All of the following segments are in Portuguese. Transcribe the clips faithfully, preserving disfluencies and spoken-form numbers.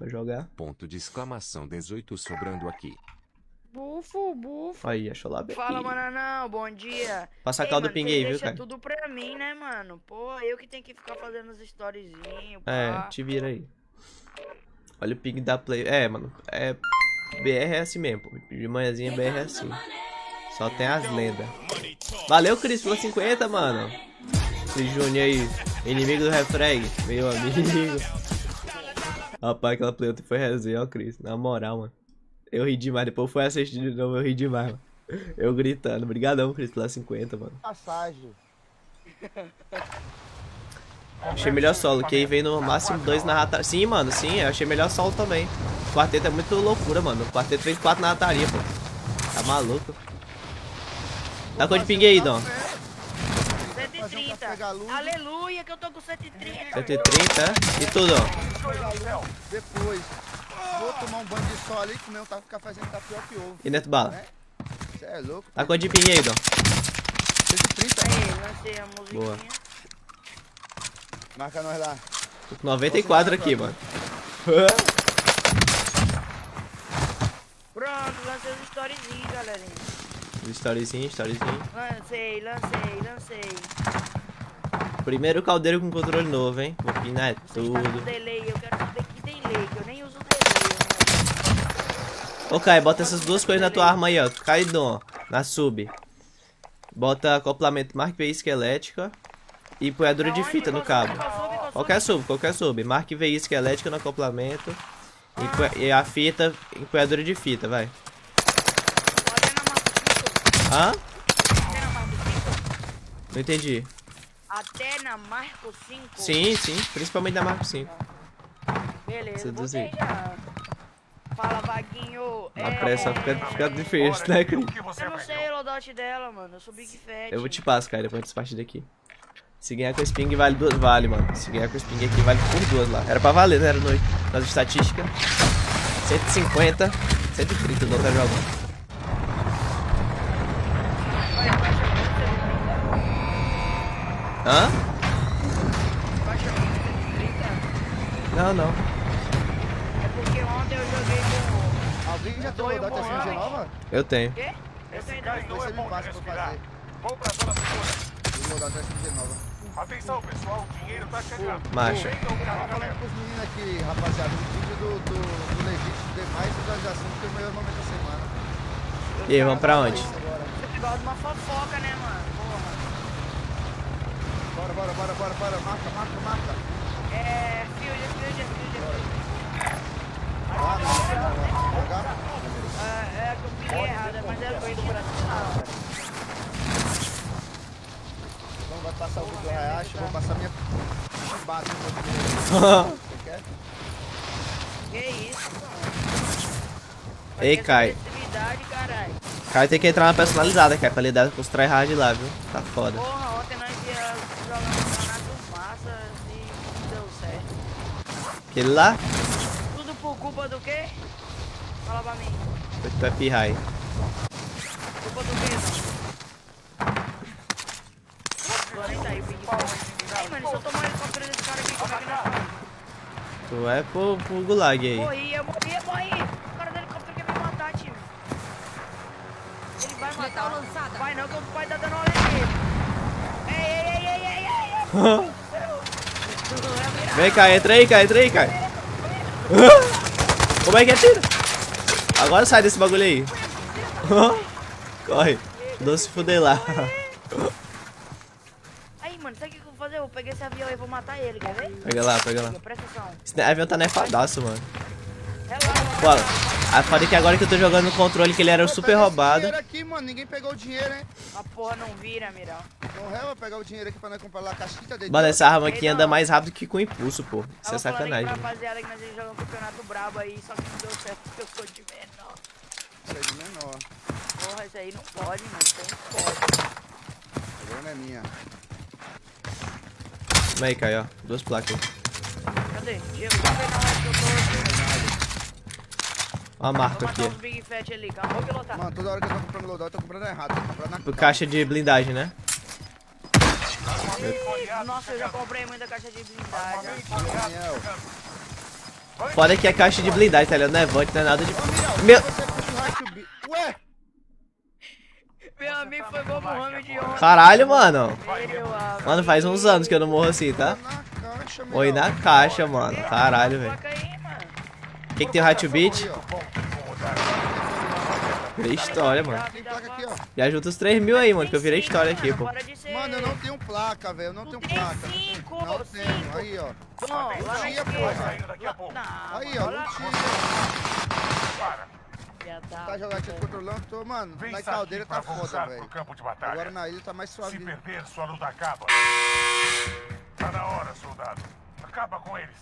pra jogar. Ponto de exclamação dezoito sobrando aqui. Bufo, bufo. Aí, achou lá bem. Fala, mananão, bom dia. Passa a Ei, caldo mano, ping cês aí, viu, deixa cara? tudo pra mim, né, mano? Pô, eu que tenho que ficar fazendo os storyzinhos, É, pá. te vira aí. Olha o ping da play. É, mano, é... B R é assim mesmo, pô. De manhãzinha B R é assim. Só tem as lendas. Valeu, Cris, pela cinquenta, mano. Cris Júnior aí, inimigo do refreg, meu amigo. Rapaz, aquela play ontem foi resenha, ó, Cris. Na moral, mano. Eu ri demais, depois foi assistir de novo, eu ri demais, mano. Eu gritando. Obrigadão, Cris, pela cinquenta, mano. Passagem. Achei melhor solo, que aí veio no máximo dois na rataria. Sim, mano, sim, eu achei melhor solo também. O quarteto é muito loucura, mano. O quarteto fez quatro na rataria, pô. Tá maluco. Dá cor de ping aí, Dom. cento e trinta. Aleluia, que eu tô com cento e trinta. cento e trinta, é? E tudo, ó. Depois, vou tomar um banho de sol ali, comer um cafezinho tá pior que ovo. E Neto Bala? Né? Cê é louco. Dá cor de ping aí, Dom. cento e trinta. Aí, lancei a musiquinha. Boa. Marca nós lá. Tô com noventa e quatro aqui, mano. Pronto, lancei os storyzinhos, galerinha. Storyzinho, storyzinho. Lancei, lancei, lancei. Primeiro caldeiro com controle novo, hein? Vou pinar é Vocês tá com tudo. delay, eu quero saber que delay, que eu nem uso delay, né? Ô, Kai, bota essas duas coisas na tua arma aí, ó. Kai, Dom, na sub. Bota acoplamento Mark V I esquelética e empunhadura de fita no cabo. Qualquer sub, qualquer sub. Mark V I esquelética no acoplamento. E a fita, empunhadura de fita, vai. Hã? Não entendi. Até na Marco cinco? Sim, sim. Principalmente na Marco cinco. Beleza, Seduzir. botei já. Fala, Vaguinho. Na pressa fica, fica difícil, né, Cris? Eu não sei o loadout dela, mano. Eu sou Big Fat. Eu vou te passar, cara, depois dessa partida aqui. Se ganhar com esse ping vale duas, vale, mano. Se ganhar com esse ping aqui vale por duas lá. Era pra valer, né? Era no, nas estatísticas. cento e cinquenta, cento e trinta não tá jogando. Hã? Não, não. É porque ontem eu joguei com... Alguém já tem loadout S M G nova? Eu tenho. Quê? Eu tenho Depois dois. você me passa pra fazer. Vamos pra zona segura. Tem loadout S M G nova. Atenção, pessoal, o dinheiro tá chegando. Marcha. Venham, Tava falando carregamento. pros meninos aqui, rapaziada, no vídeo do, do, do Legit ter mais visualização do que o melhor momento da semana. E aí, vamos pra onde? Isso agora. Você gosta de uma fofoca, né, mano? Porra. Bora, bora, bora, bora, bora. Marca, marca, marca. É... Field, field, field. Lá, jogar. É, é que eu peguei errado, mas é coisa do Brasil. Então vai passar o vídeo do Hayashi, vou passar minha chibata no meu. Você quer? Que isso, mano? Ei, Kai. Agressividade, caralho. Kai tem que entrar na personalizada, cara, pra lidar com os tryhard lá, viu? Tá foda. Porra, ontem nós ia jogando campeonato massa e não deu certo. Aquele lá? Tudo por culpa do quê? Fala pra mim. Tu é pirrai. Culpa do quê, não? Agora nem tá aí, Big Fat. Ai, mano, se eu tomar ele contra desse cara aqui, como é que nós faz? Tu é pro, pro gulag aí. Morri, eu morri, eu morri. O cara do helicóptero quer me matar, time. Ele vai matar. Vai não, que o pai tá dando uma nele. Ei, ei, ei, ei, ei, ei, ei. Vem, Kai, entra aí, Kai, entra aí, Kai. Como é que atira? Agora sai desse bagulho aí. Corre. Não se fuder lá. Aí, mano, sabe o que eu vou fazer? Eu vou pegar esse avião aí e vou matar ele, quer ver? Pega lá, pega lá. Presta atenção. Esse avião tá nefadaço, mano. Relaxa. Pô, a foda é que agora que eu tô jogando no controle, que ele era Pô, super pega esse roubado. dinheiro aqui, mano. Ninguém pegou o dinheiro, hein? A porra não vira, Mirão. Não é, vai pegar o dinheiro aqui pra nós comprar lá a caixita dele. Mano, essa arma aqui Ei, anda não. mais rápido que com impulso, pô. Isso é Tava falando sacanagem. aqui pra rapaziada que nós ia jogar um campeonato brabo aí, só que não deu certo porque eu sou de menor. Isso aí de menor. Porra, isso aí não pode, mano. Isso aí não pode. Agora não é minha. Vem aí, Kai, ó. Duas placas. Cadê? Diego, vai ver na hora que eu tô. Ó a marca Vou aqui. matar os Big Fat ali, calma, vou pilotar. Mano, toda hora que eu tô comprando loadout, eu tô comprando errado. Tô comprando na Por caixa de blindagem, né? Nossa, eu já comprei muita caixa de blindagem. Daniel. Foda que é caixa de blindagem, tá ligado? Não é vante, não é nada de... Ô, Miriam, Meu... você puxa o raio to be- Ué? Meu amigo foi igual o Mohamed ontem. Caralho, mano. Meu amigo. Mano, faz uns anos que eu não morro assim, tá? Na caixa, Oi Miriam. na caixa, mano. Caralho, velho. Coloca aí, mano. O que que tem o Hot Beat? Aí, ó. Virei história, mano. Tem placa aqui, ó. Já junta os três mil aí, mano, que eu virei história aqui, pô. Para de ser... Mano, eu não tenho placa, velho. Eu não Tu tenho tem placa. cinco, Não cinco. tenho. Aí, ó. Bom, lá na Tinha, esquerda. porra. Saindo daqui a pouco. Não, Aí, mano, ó. olha Não lá. tinha. Para. Já tá. Tá jogando aqui controlando. Tô, mano, Vem na aqui caldeira pra tá foda, voltar velho. pro campo de batalha. Agora na ilha tá mais Se suave. perder, sua luta acaba. Tá na hora, soldado. Acaba com eles.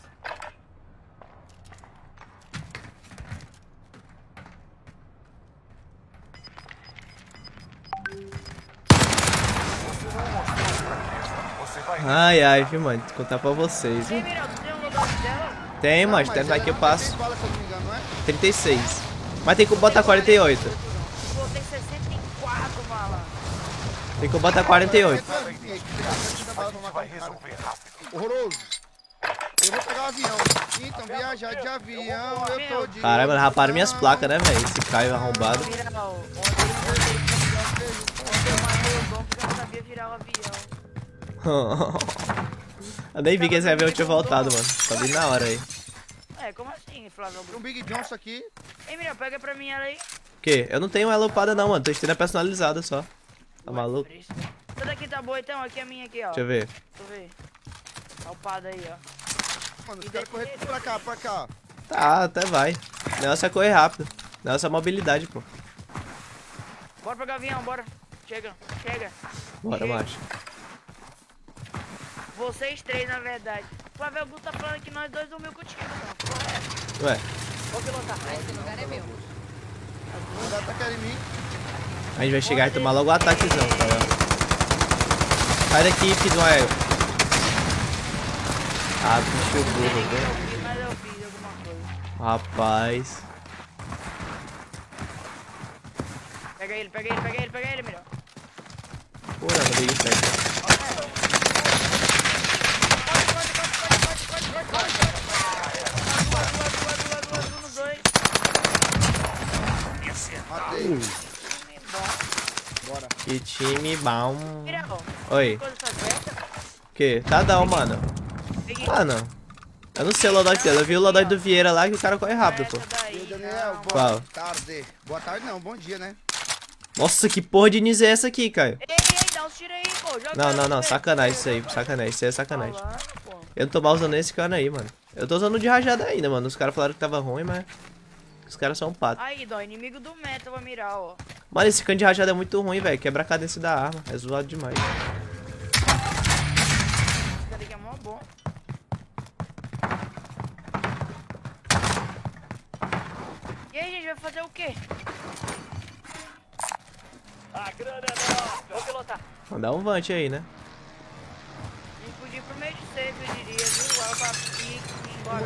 Você vai Ai, ai, viu, mano. Vou contar pra vocês, Ei, viu? Mirão, tu tem um lugar dela? Tem, Não, mano. mas Tentar ela aqui eu tem passo. seis balas, se eu não me engano, não é? trinta e seis. Mas tem que botar quarenta e oito. Pô, tem sessenta e quatro, malandro. Tem que botar quarenta e oito. E aí, que tem bala pra vai matar o cara. resolver rápido. Horroroso. Eu vou pegar o avião. Então, viajar de avião, eu tô de... Caralho, mano, raparam minhas placas, né, velho? Esse Caio arrombado. Mirão, ontem eu mandei ontem eu mandei o bom porque eu não sabia virar o avião. Eu nem vi que esse avião tinha voltado, mano. Só vi na hora aí. É, como assim, Flávio? Tem um Big Johnson aqui. Ei, Mirão, pega pra mim ela aí. O quê? Eu não tenho ela upada não, mano. Tô estendo personalizada só. Tá maluco? Essa daqui tá boa então, aqui é a minha aqui, ó. Deixa eu ver. Deixa eu ver. Tá upada aí, ó. Mano, os caras correm tudo pra cá, pra cá. Tá, até vai. O negócio é correr rápido. O negócio é mobilidade, pô. Bora pegar o avião, bora. Chega, chega. Bora, Chega. macho. Vocês três, na verdade. Flávio Augusto tá falando que nós dois dormimos contigo, não. Porra, é. Ué, Vou pilotar. Esse lugar é meu. Manda atacar em mim. a gente vai chegar e tomar logo o ataquezão, tá ligado? Sai daqui, filho do Ael. Ah, bicho burro, Eu velho. fiz, mas eu fiz alguma coisa. Rapaz. Pega ele, pega ele, pega ele, pega ele, Mirão. Porra, não peguei certo. Matei. Bora. Que time bom. Mirão, Oi. coisa tá certa? O que? Tá dão, mano. Peguei. Mano, eu não sei o loadout dele. Eu vi o loadout do Vieira lá que o cara corre rápido, pô. Essa daí, E aí, Daniel, não. boa Qual? tarde. Boa tarde não, bom dia, né? Nossa, que porra de Nise é essa aqui, Caio? Ei, ei, dá uns tiros aí, pô. Joga Não, não, ela, não. velho. Sacanagem isso aí. Sacanagem. Isso aí é sacanagem. Falando, pô. Eu não tô mais usando esse cano aí, mano. Eu tô usando o de rajada ainda, mano. Os caras falaram que tava ruim, mas... Os caras são pato. Aí, Dó, inimigo do meta vai mirar, ó. Mano, esse cano de rajada é muito ruim, velho. Quebra a cadência da arma. É zoado demais. Esse cara aqui é mó bom. E aí, gente, vai fazer o quê? A grana é nossa. Vou pilotar. Mandar um vante aí, né? A gente podia ir pro meio de safe, eu diria, viu? Agora pra pique e embora.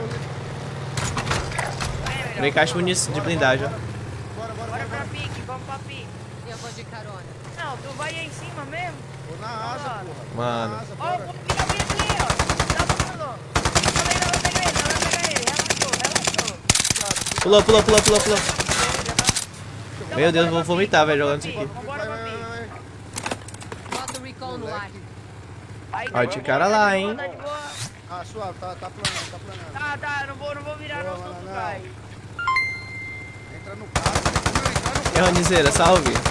Vem, Mirão. Vem caixa munição de blindagem, ó. Bora, bora, Bora bora. pra pique, vamos pra pique. Eu vou de carona. Não, tu vai aí em cima mesmo? Vou na asa, Bora. porra. Mano. Na asa, Ó, bora. o Vira ali, ali, ó. Dá pra mandar. Ela vai pegar ele, ela vai pegar ele. Relaxou, relaxou. Pulou, pulou, pulou, pulou, pulou. Meu Deus, eu vou vomitar, velho, jogando isso aqui. Vambora pra Vai, vai, pique. vai, vai. Bota o recall no ar. Aí, Ó, tinha cara lá, hein? Tá de boa. Ah, suave, tá, tá planando, tá planando. Tá, tá, não vou, não vou virar não, Boa, senão tu não. cai. Entra no carro. Não, entrar no E Ronizeira, salve. Ei,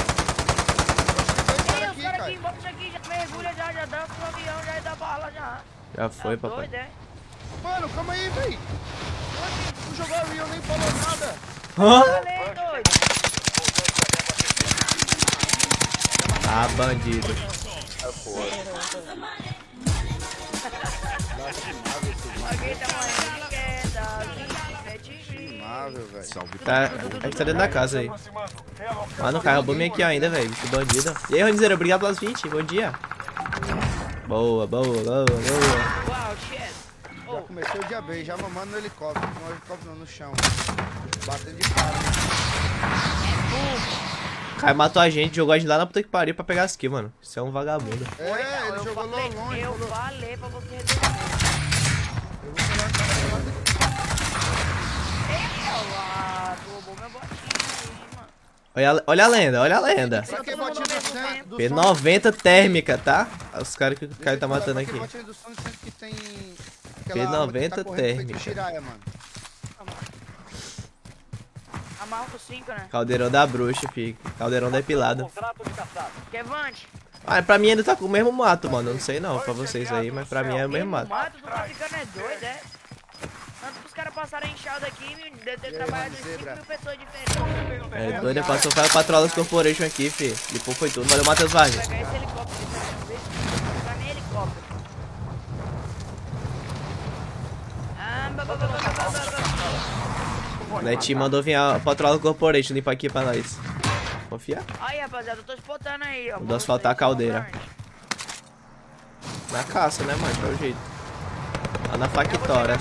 carro os aqui, caras aqui cara. embaixo aqui, já mergulha, já, já dança no avião, já dá bala, já. Já foi, Tá papai. doido, é? Mano, calma aí, véi. Não jogou avião, nem falou nada. Hã? Falei, doido. Ah, bandido. Alguém tá morrendo, quer dar vinte, Amável, velho. Salve. Tá, a gente tá dentro da casa aí. Aproximando. Relógio. Mano, o cara roubou minha aqui ainda, velho. Que bandido. E aí, Ronizeira, obrigado pelas vinte. Bom dia. Boa, boa, boa, boa. Uau, shit. Já Oh, comecei o dia bem, já mamando no helicóptero. No helicóptero não, no chão. Batendo de cara. O cara matou a gente, jogou a gente lá na puta que pariu pra pegar as kills, mano. Isso é um vagabundo. É, ele eu jogou lá falei, longe. Eu falou, falei pra você resolver. eu vou pegar a cara lá daqui. Olha, olha a lenda, olha a lenda. Pra que botinha do centro? do P som? noventa térmica, tá? Os caras que o cara tá matando Pra aqui. que botinha do som sendo que tem aquela P arma que noventa tá correndo feito térmica. Jiraya, mano. Amarra o cinco, né? Caldeirão da bruxa, fica. Caldeirão depilado. Quevante. Ah, pra mim ainda tá com o mesmo mato, mano. Eu não sei não, pra vocês aí, mas pra mim é o mesmo mato. Mato, tu tá ficando é doido, é? Antes pros caras passarem enxada aqui, deve ter trabalhado cinco mil pessoas diferentes. É doido, passou Fire Patrollers Corporation aqui, fi. Depois foi tudo. Valeu, Matheus Vargas. Pegar esse helicóptero, não tá nem helicóptero. Ah, ba, ba, ba, ba, ba, ba, ba. O Netinho mandou vir a Patroller Corporation limpar aqui pra nós. Confia? Aí, rapaziada, eu tô spotando aí, ó. Vou asfaltar a caldeira. Na caça, né, mano? É o jeito. Lá na Factoras.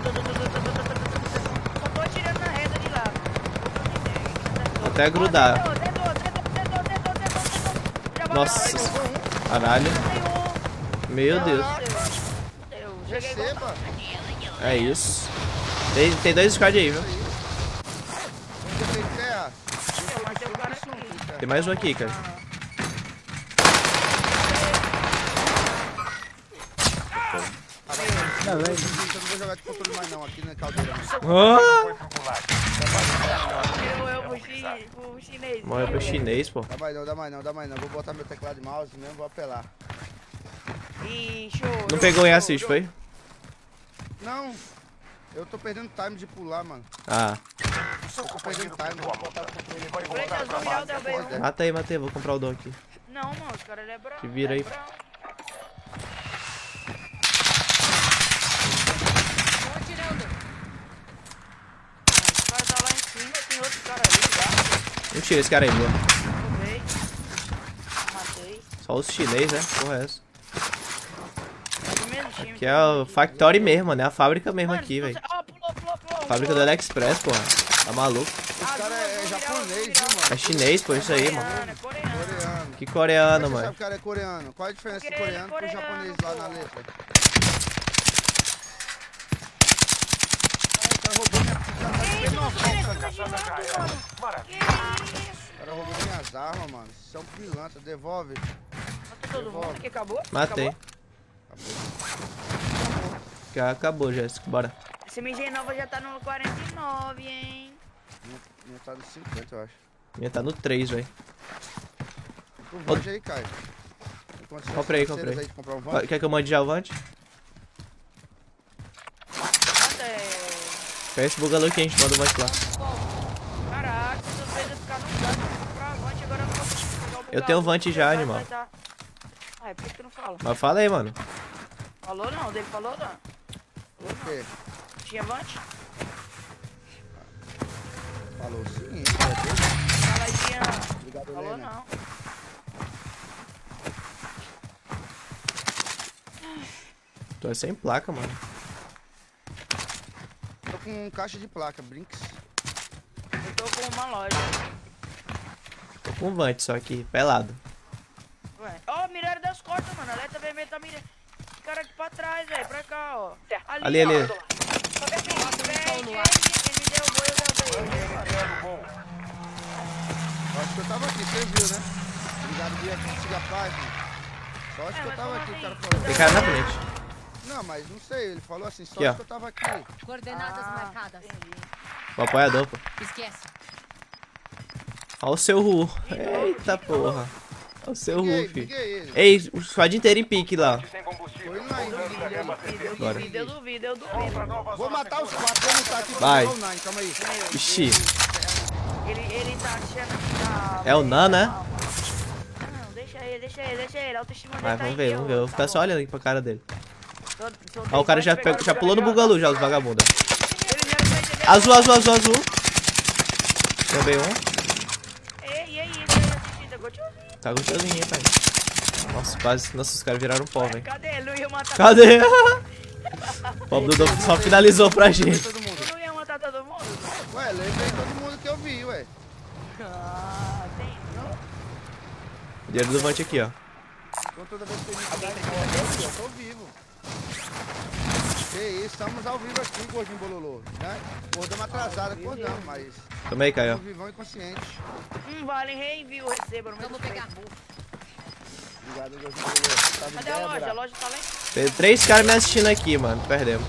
Só tô atirando na reta de lá. Até grudar. Ó, tentou, tentou, tentou, tentou, tentou, tentou. Já bateu, Nossa. pegou. Caralho. Tem um. Meu Deus. Eu cheguei com... Receba. É isso. Tem, tem dois squad aí, viu? Onde tem terra? Eu matei o cara aqui. Tem mais um aqui, cara. Eu não vou jogar de controle mais não, aqui na caldeira. Oh! Eu, eu, pro chi- pro chinês. Morreu pro chinês, pô. Dá mais não, dá mais não, dá mais não. Vou botar meu teclado e mouse mesmo, vou apelar. Ih, show. Não show, pegou em show, assist, show. foi? Não, eu tô perdendo time de pular, mano. Ah. Eu tô perdendo time. Frente azul, virar o D B um. Mata aí, mata aí. Vou comprar o dom aqui. Não, mano, os caras ele é bravo. Te vira aí. Tô atirando. Os caras tá lá em cima, tem outro cara ali, tá? Mentira, esse cara aí, boa. Roubei. Matei. Só os chinês, né? Porra, é essa. É do mesmo time. Aqui é o Factory mesmo, né? A fábrica mesmo Mano, aqui, tu- velho. Ó, pulou, pulou, pulou. Fábrica do AliExpress, porra. Tá maluco? Esse cara é japonês, viu, mano? É chinês, pô, isso aí, mano. Coreano, é coreano. Coreano. Que coreano, Como é que você mano. sabe que o cara é coreano? Qual a diferença do Porque ele é coreano pro coreano, japonês lá na pô. letra? O cara roubou minha... O cara tá Que sem isso, noção, você cara. tá girando, mano? Maravilha. Que isso? O cara roubou minhas armas, mano. Isso é um pilantra, devolve. Matou todo mundo aqui, acabou? Matei. Acabou? Já acabou, Jéssica. Bora. Esse M G nova já tá no quarenta e nove, hein? Minha, minha tá no cinquenta, eu acho. Minha tá no três, velho. O Vante aí, Caio. Enquanto você Comprei, tem comprei. aí de comprar um Vante. Quer que eu mande já o Vante? Quanto é? Pega esse bugalô que a gente manda o Vante lá. Caraca, você fez eu ficar no canto pra comprar Vante, agora eu não consigo pegar o Eu bugalô, tenho Vante já, vai, animal. vai dar. Ah, é por que tu não fala? Mas fala aí, mano. Falou não, dele falou não. O quê? Tinha Vante? Falou sim, Fala aí, tinha. Obrigado, Falou Helena. não. Tô sem placa, mano. Tô com caixa de placa, Brinks. Eu tô com uma loja. Tô com um Vante só aqui, pelado. Ué. Ó, oh, miraram das costas, mano. Alerta vermelho tá mirando. Esse cara aqui pra trás, velho. Pra cá, ó. Ali, ali. Ó. Só que assim, velho, ele, ele me derrubou e eu derrubei ele. Eu acho que eu tava aqui, você viu, né? Obrigado, Bia, que siga a página. Só acho É, que eu mas tava como aqui, o assim? cara falou. Tem cara na frente. Não, mas não sei, ele falou assim, só Aqui, ó. acho que eu tava aqui. Coordenadas Ah, marcadas. entendi. O apoiador, pô. Esquece. Ó o seu Ru. Eita porra. Ó o seu Ru, Liguei, filho. liguei ele. Ei, o squad inteiro em pique lá. Sem combustível. Foi ele lá ainda. Eu Bora. duvido, eu duvido, eu duvido. Nova Vou zona matar os quatro, vou montar aqui pra Vai. pegar o Nine, calma aí. Ixi. Ele, ele tá achando que tá... É o Nan, né? Não, deixa ele, deixa ele, deixa ele. A autoestima dele Vai, tá vamos em ver, dia, vamos ver. Eu vou tá ficar só bom. olhando aqui pra cara dele. Tô- tô Ó, o cara já, tentando pe- já pegar pulou no o bugalu já, os vagabundos. Ele já vai entender. Azul, azul, azul, azul. Também um. Ei, e aí, esse aí assistida, gostosinho. Tá gostosinho, hein, pai. Nossa, quase. Nossa, os caras viraram pó, velho. Cadê? Ele não ia matar Cadê? O Pablo Dudu só finalizou pra gente. Todo mundo. Tu não ia matar todo mundo? Ué, lembrei todo mundo que eu vi, ué. Ah, tem. Não. O dinheiro do Vante aqui, ó. Então toda vez que eu me cidade, eu tô vivo. Que isso, estamos ao vivo aqui, gordinho bololô, né? Acordamos atrasado, acordamos, mas... Toma aí, Caio. Estamos vivão inconsciente. Hum, vale, reenvio, receba no meu Vamos pegar. Obrigado, gordinho bololô. Tá de Cadê a loja? A Débora. loja tá lá em Tem três caras me assistindo aqui, mano. Perdemos.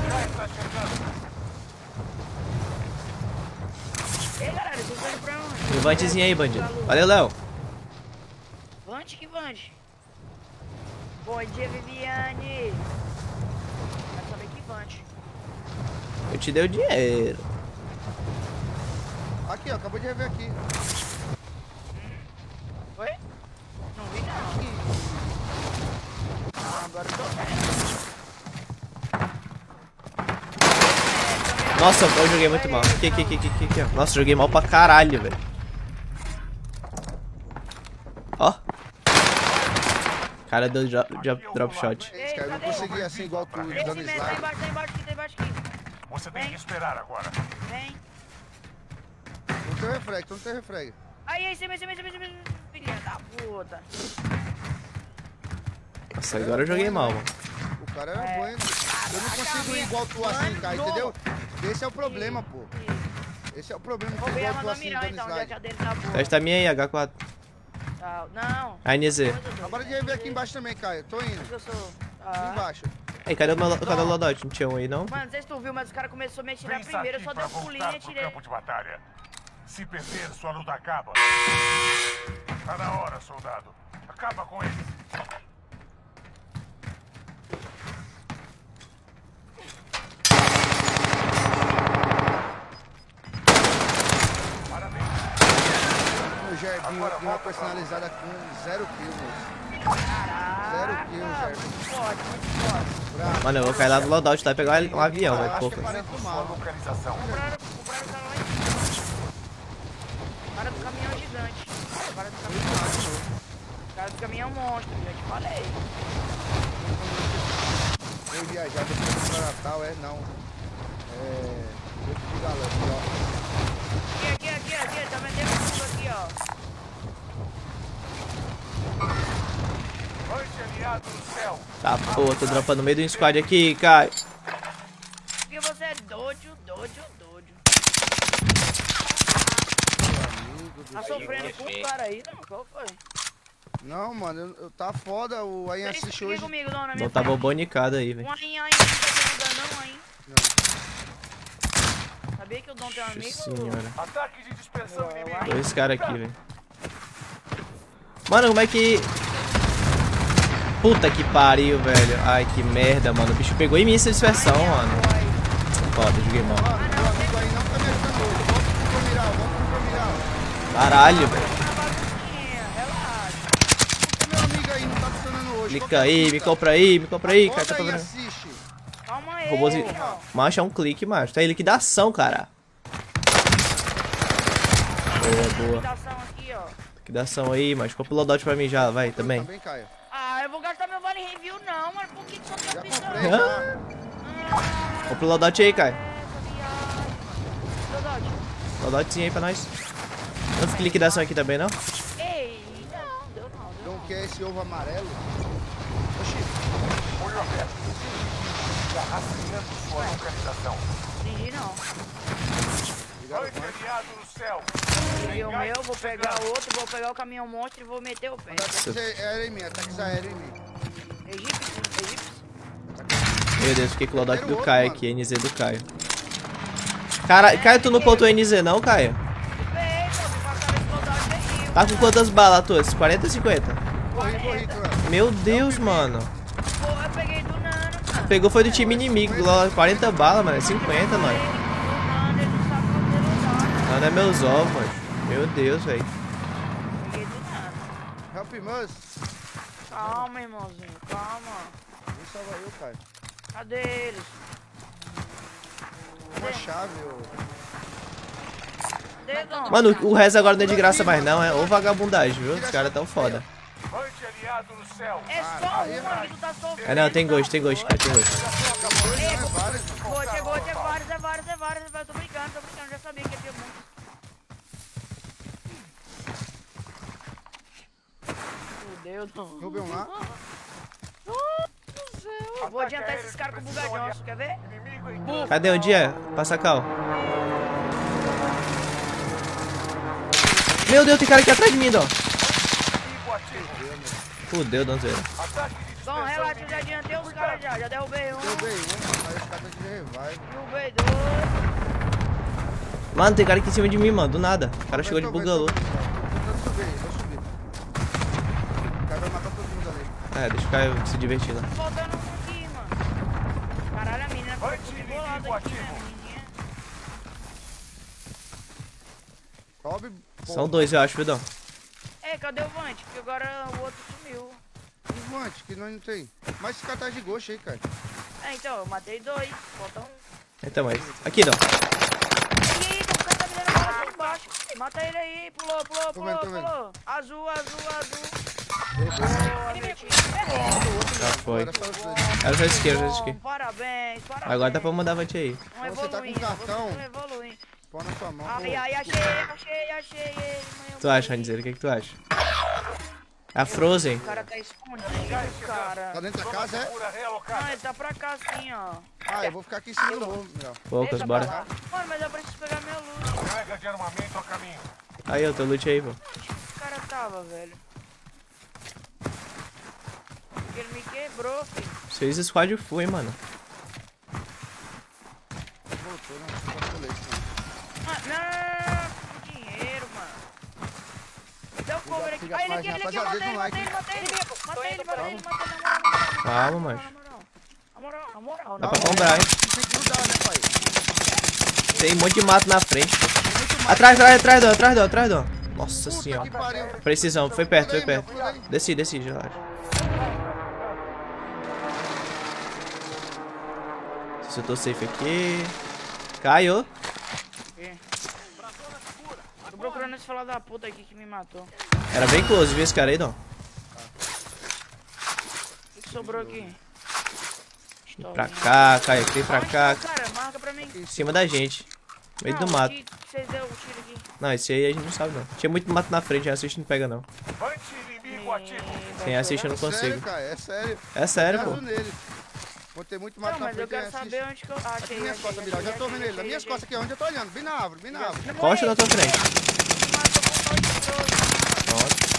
Ei, galera, vocês estão indo pra onde? E o vantezinho aí, bandido. Valeu, Léo. Vante, que vante? Bom dia, Viviane. Quero saber que vante. Eu te dei o dinheiro. Aqui, ó, acabou de rever aqui. Oi? Não vi, não. Ah, agora eu tô vendo. Nossa, eu joguei muito mal. Aqui, aqui, aqui, aqui, aqui, aqui, ó. Nossa, joguei mal pra caralho, velho. Ó. Cara deu drop, drop, drop shot. Esse cara não conseguia assim igual tu, Esse dando mesmo, tá slide. embaixo, tá embaixo aqui, tá embaixo aqui. Você tem que esperar agora. Vem. Não tem refreg, tu não tem refreg. Aí, aí, cima, cima, cima, cima, filha da puta. Nossa, agora eu joguei mal, mano. O cara era bueno. Eu não consigo ir igual tu assim, cara, entendeu? Esse é o problema, pô. Esse é o problema, Vou que ver a igual tu Manda assim, Mirar dando então, já que a slide. dele tá boa. Testa a minha aí, H quatro. Tá, não. A N Z. Agora de rever aqui embaixo também, Caio. Tô indo. Eu sou. Aqui Ah. embaixo. Ei, cadê o, meu, cadê o Lodout? Não tinha um aí, não? Mano, não sei se tu viu, mas os caras começaram a me atirar Pensa primeiro, eu aqui só dei pra um pulinho e voltar pro atirei. campo de batalha. Se perder, sua luta acaba. Tá na hora, soldado. Acaba com ele. Parabéns. O Jarbinho aqui, uma personalizada com zero kills. Zero kills, Jarbinho. Forte, muito forte. Bravo. Mano, eu vou cair lá do Loadout lá e pegar um avião, Eu velho. acho Pô, que é cara. parente do Sua mal. localização. Compraram, compraram o cara lá em cima. Cara do caminhão gigante. Cara do caminhão monstro. Cara do caminhão monstro, já te falei. Eu viajar depois do Natal, é não. É. Muito de galã, ó. Aqui, aqui, aqui, aqui, tá vendendo tudo aqui, ó. Noite aliado no céu. Tá, pô, tô dropando no meio do squad aqui, Caio. Porque você é doido, doido, doido. Tá sofrendo com o cara aí, não? Qual foi? Não, mano, eu, eu tá foda. O Ayan Vocês assistiu fiquem hoje. comigo, não, na minha Não tava frente. bonicado aí, velho. Um aí, aí, não tá te ajudando, não, aí. Não. Sabia que o Dom tem um amigo? Nossa senhora. Ataque de dispersão inimigo. Dois caras aqui, velho. Mano, como é que... Puta que pariu, velho. Ai, que merda, mano. O bicho pegou em mim essa dispersão, mano. Foda, joguei mal. Mano, meu amigo aí não tá me ajudando hoje. Volta pro Promiral, volta pro Promiral. Caralho, velho. Relaxa. Meu amigo aí não tá funcionando hoje. Clica Qual que é aí, a me fita? compra aí, me compra aí, cara. Volta Tá aí e vendo? assiste. Calma aí. Robôzinho. Macho, é um clique, macho. Tá aí, liquidação, cara. Boa, boa. Liquidação aqui, ó. Liquidação aí, macho. Compra o loadout pra mim já, vai, também. Também, Caio. Ah, eu vou gastar meu vale review não, mano. Por que que só tem Já opção? comprei, Hã? já. Ah, Compra o loadout aí, Caio. essa viagem. Loadout. Loadoutzinho aí pra nós. Não fica liquidação aqui também, não? Ei, não, deu não, deu Então quer esse ovo amarelo? Oxi, Olho aberto. Já rastreando sua localização. não. Entendi não. ligaram Noite com essa. aliado no céu. Peguei o meu, vou pegar outro, vou pegar o caminhão monstro e vou meter o pé. Ataques aéreos em mim, ataques aéreos em mim. Egípcio, egípcio. Meu Deus, fiquei com o loadout Quero do outro, Caio mano. aqui, N Z do Caio. Cara, Caio, tu não pontuou N Z não, Caio? Ei, pô, você passava esse loadout aí. Tá com quantas balas tuas? quarenta ou cinquenta? Corri, corri, Clã. Meu Deus, mano. Pô, eu peguei do Nano, mano. Pegou foi do time inimigo, lá, quarenta balas, mano. É cinquenta, mano. Do Nano, ele não sabe fazer loadout. Mano, é meus ovos, mano. Meu Deus, velho. Peguei do Nano. Help Mus. Calma, irmãozinho, calma. Vem salvar eu, Caio. Cadê eles? Uma chave, ô. Cadê, Dom? Mano, o resto agora não é de graça mais não, é ou vagabundagem, viu? Os caras tão foda. Noite aliado no céu. É só uma que tu tá sofrendo. É, não, tem gosto, tem gosto, cara, tem gosto. Dois, não é vários. Chegou, chegou, chegou, vários, é vários, é vários. Eu tô brincando, tô brincando, já sabia que ia ter muito. Meu Deus, Dom. Rubem lá. Nossa do céu. Eu vou adiantar esses caras com o bugadinho, quer ver? Bufo. Cadê onde é? Passa cal. Meu Deus, tem cara aqui atrás de mim, ó. Fudeu, Donzeira. Bom, relaxa, eu já adiantei os caras já. Já derrubei um. Derrubei um, aí os caras de revive. Derrubei dois. Mano, tem cara aqui em cima de mim, mano. Do nada. O cara chegou de Eu tô vendo, bugalô. tô vendo. Vou subir, vou subir. O cara vai matar todo mundo ali. É, deixa o cara se divertir lá. Tá faltando um aqui, mano. Caralho, a menina ficou tudo bolada aqui, né, menininha? Sobe. São dois, eu acho, Vidão. Ei, cadê o Vante? Porque agora o outro sumiu. Desmante, que nós não tem. Mas esse cara tá de ghost aí, cara. É, então, eu matei dois. Falta um. Então, mas. Aqui, Dão. Ih, o cara tá me dando bola aqui embaixo. Mata ele aí. Pulou, pulou, Tô pulou, vendo, tô vendo. pulou. Azul, azul, azul. Boa, meu time. Já foi. Agora só os dois. Era só esquerda, só Bom, esquerda. parabéns, parabéns. Agora dá pra mandar Vante aí. Vamos Você tá com evoluindo, cartão? vamos evoluindo. Põe na sua mão. Ai, ai, achei, achei, achei ele. O que tu acha, Randizeiro? O que, que tu acha? A Frozen. O cara tá escondido, cara. Tá dentro da casa, é? Procura realocada. Ah, ele tá pra cá assim, ó. Ah, eu vou ficar aqui em cima do morro, melhor. Poucas, Deixa bora. pra lá. Mano, mas eu preciso pegar minha luz. Carga de armamento a caminho. Aí, ó, teu loot aí, pô. Onde esse cara tava, velho? Porque ele me quebrou, filho. Seis squad full, hein, mano. Voltou, não. Não posso ler isso, não. Ah, não, que dinheiro, mano. Deu cover aqui. Fica Ah, ele a aqui, ele página, aqui, matei ele, rapaziada, matei ele, no matei ele, matei ele, matei ele, matei ele, na moral, na moral, Calma, na macho. moral, na moral, na moral, Dá na pra moral. comprar, hein? Tem que grudar, né, pai? Tem um monte de mato na frente, pô. Muito mais. Atrás, atrás, atrás, Dó, atrás, Dó, atrás, Dó. Nossa Puta senhora. que pariu. Precisão, foi perto, foi Pula aí, perto. meu, pula aí. Desci, desci, já acho. Não sei se eu tô safe aqui. Caiu. Tô procurando esse filho da puta aqui que me matou. Era bem close, viu esse cara aí, Dó? O que, que sobrou aqui? Pra cá, cai aqui, pra cá. Cara, marca pra mim. Em cima da gente. No meio do Não, mato. que que vocês deu o tiro aqui? Não, esse aí a gente não sabe, não. Tinha muito mato na frente, assiste não pega, não. Vante inimigo ativo. Quem assiste eu não Sério, consigo. cara, é sério. É sério, Caso pô. nele. Vou ter muito mato Não, na mas eu frente. quero assiste. saber onde que eu achei. Aqui minhas achei, costas, Miral. achei, Já tô vendo achei, ele. Nas minhas achei, costas aqui, onde eu tô olhando. Bem na árvore, bem na árvore. Costa na tua frente. Me matou com pau de trouxa. Pronto.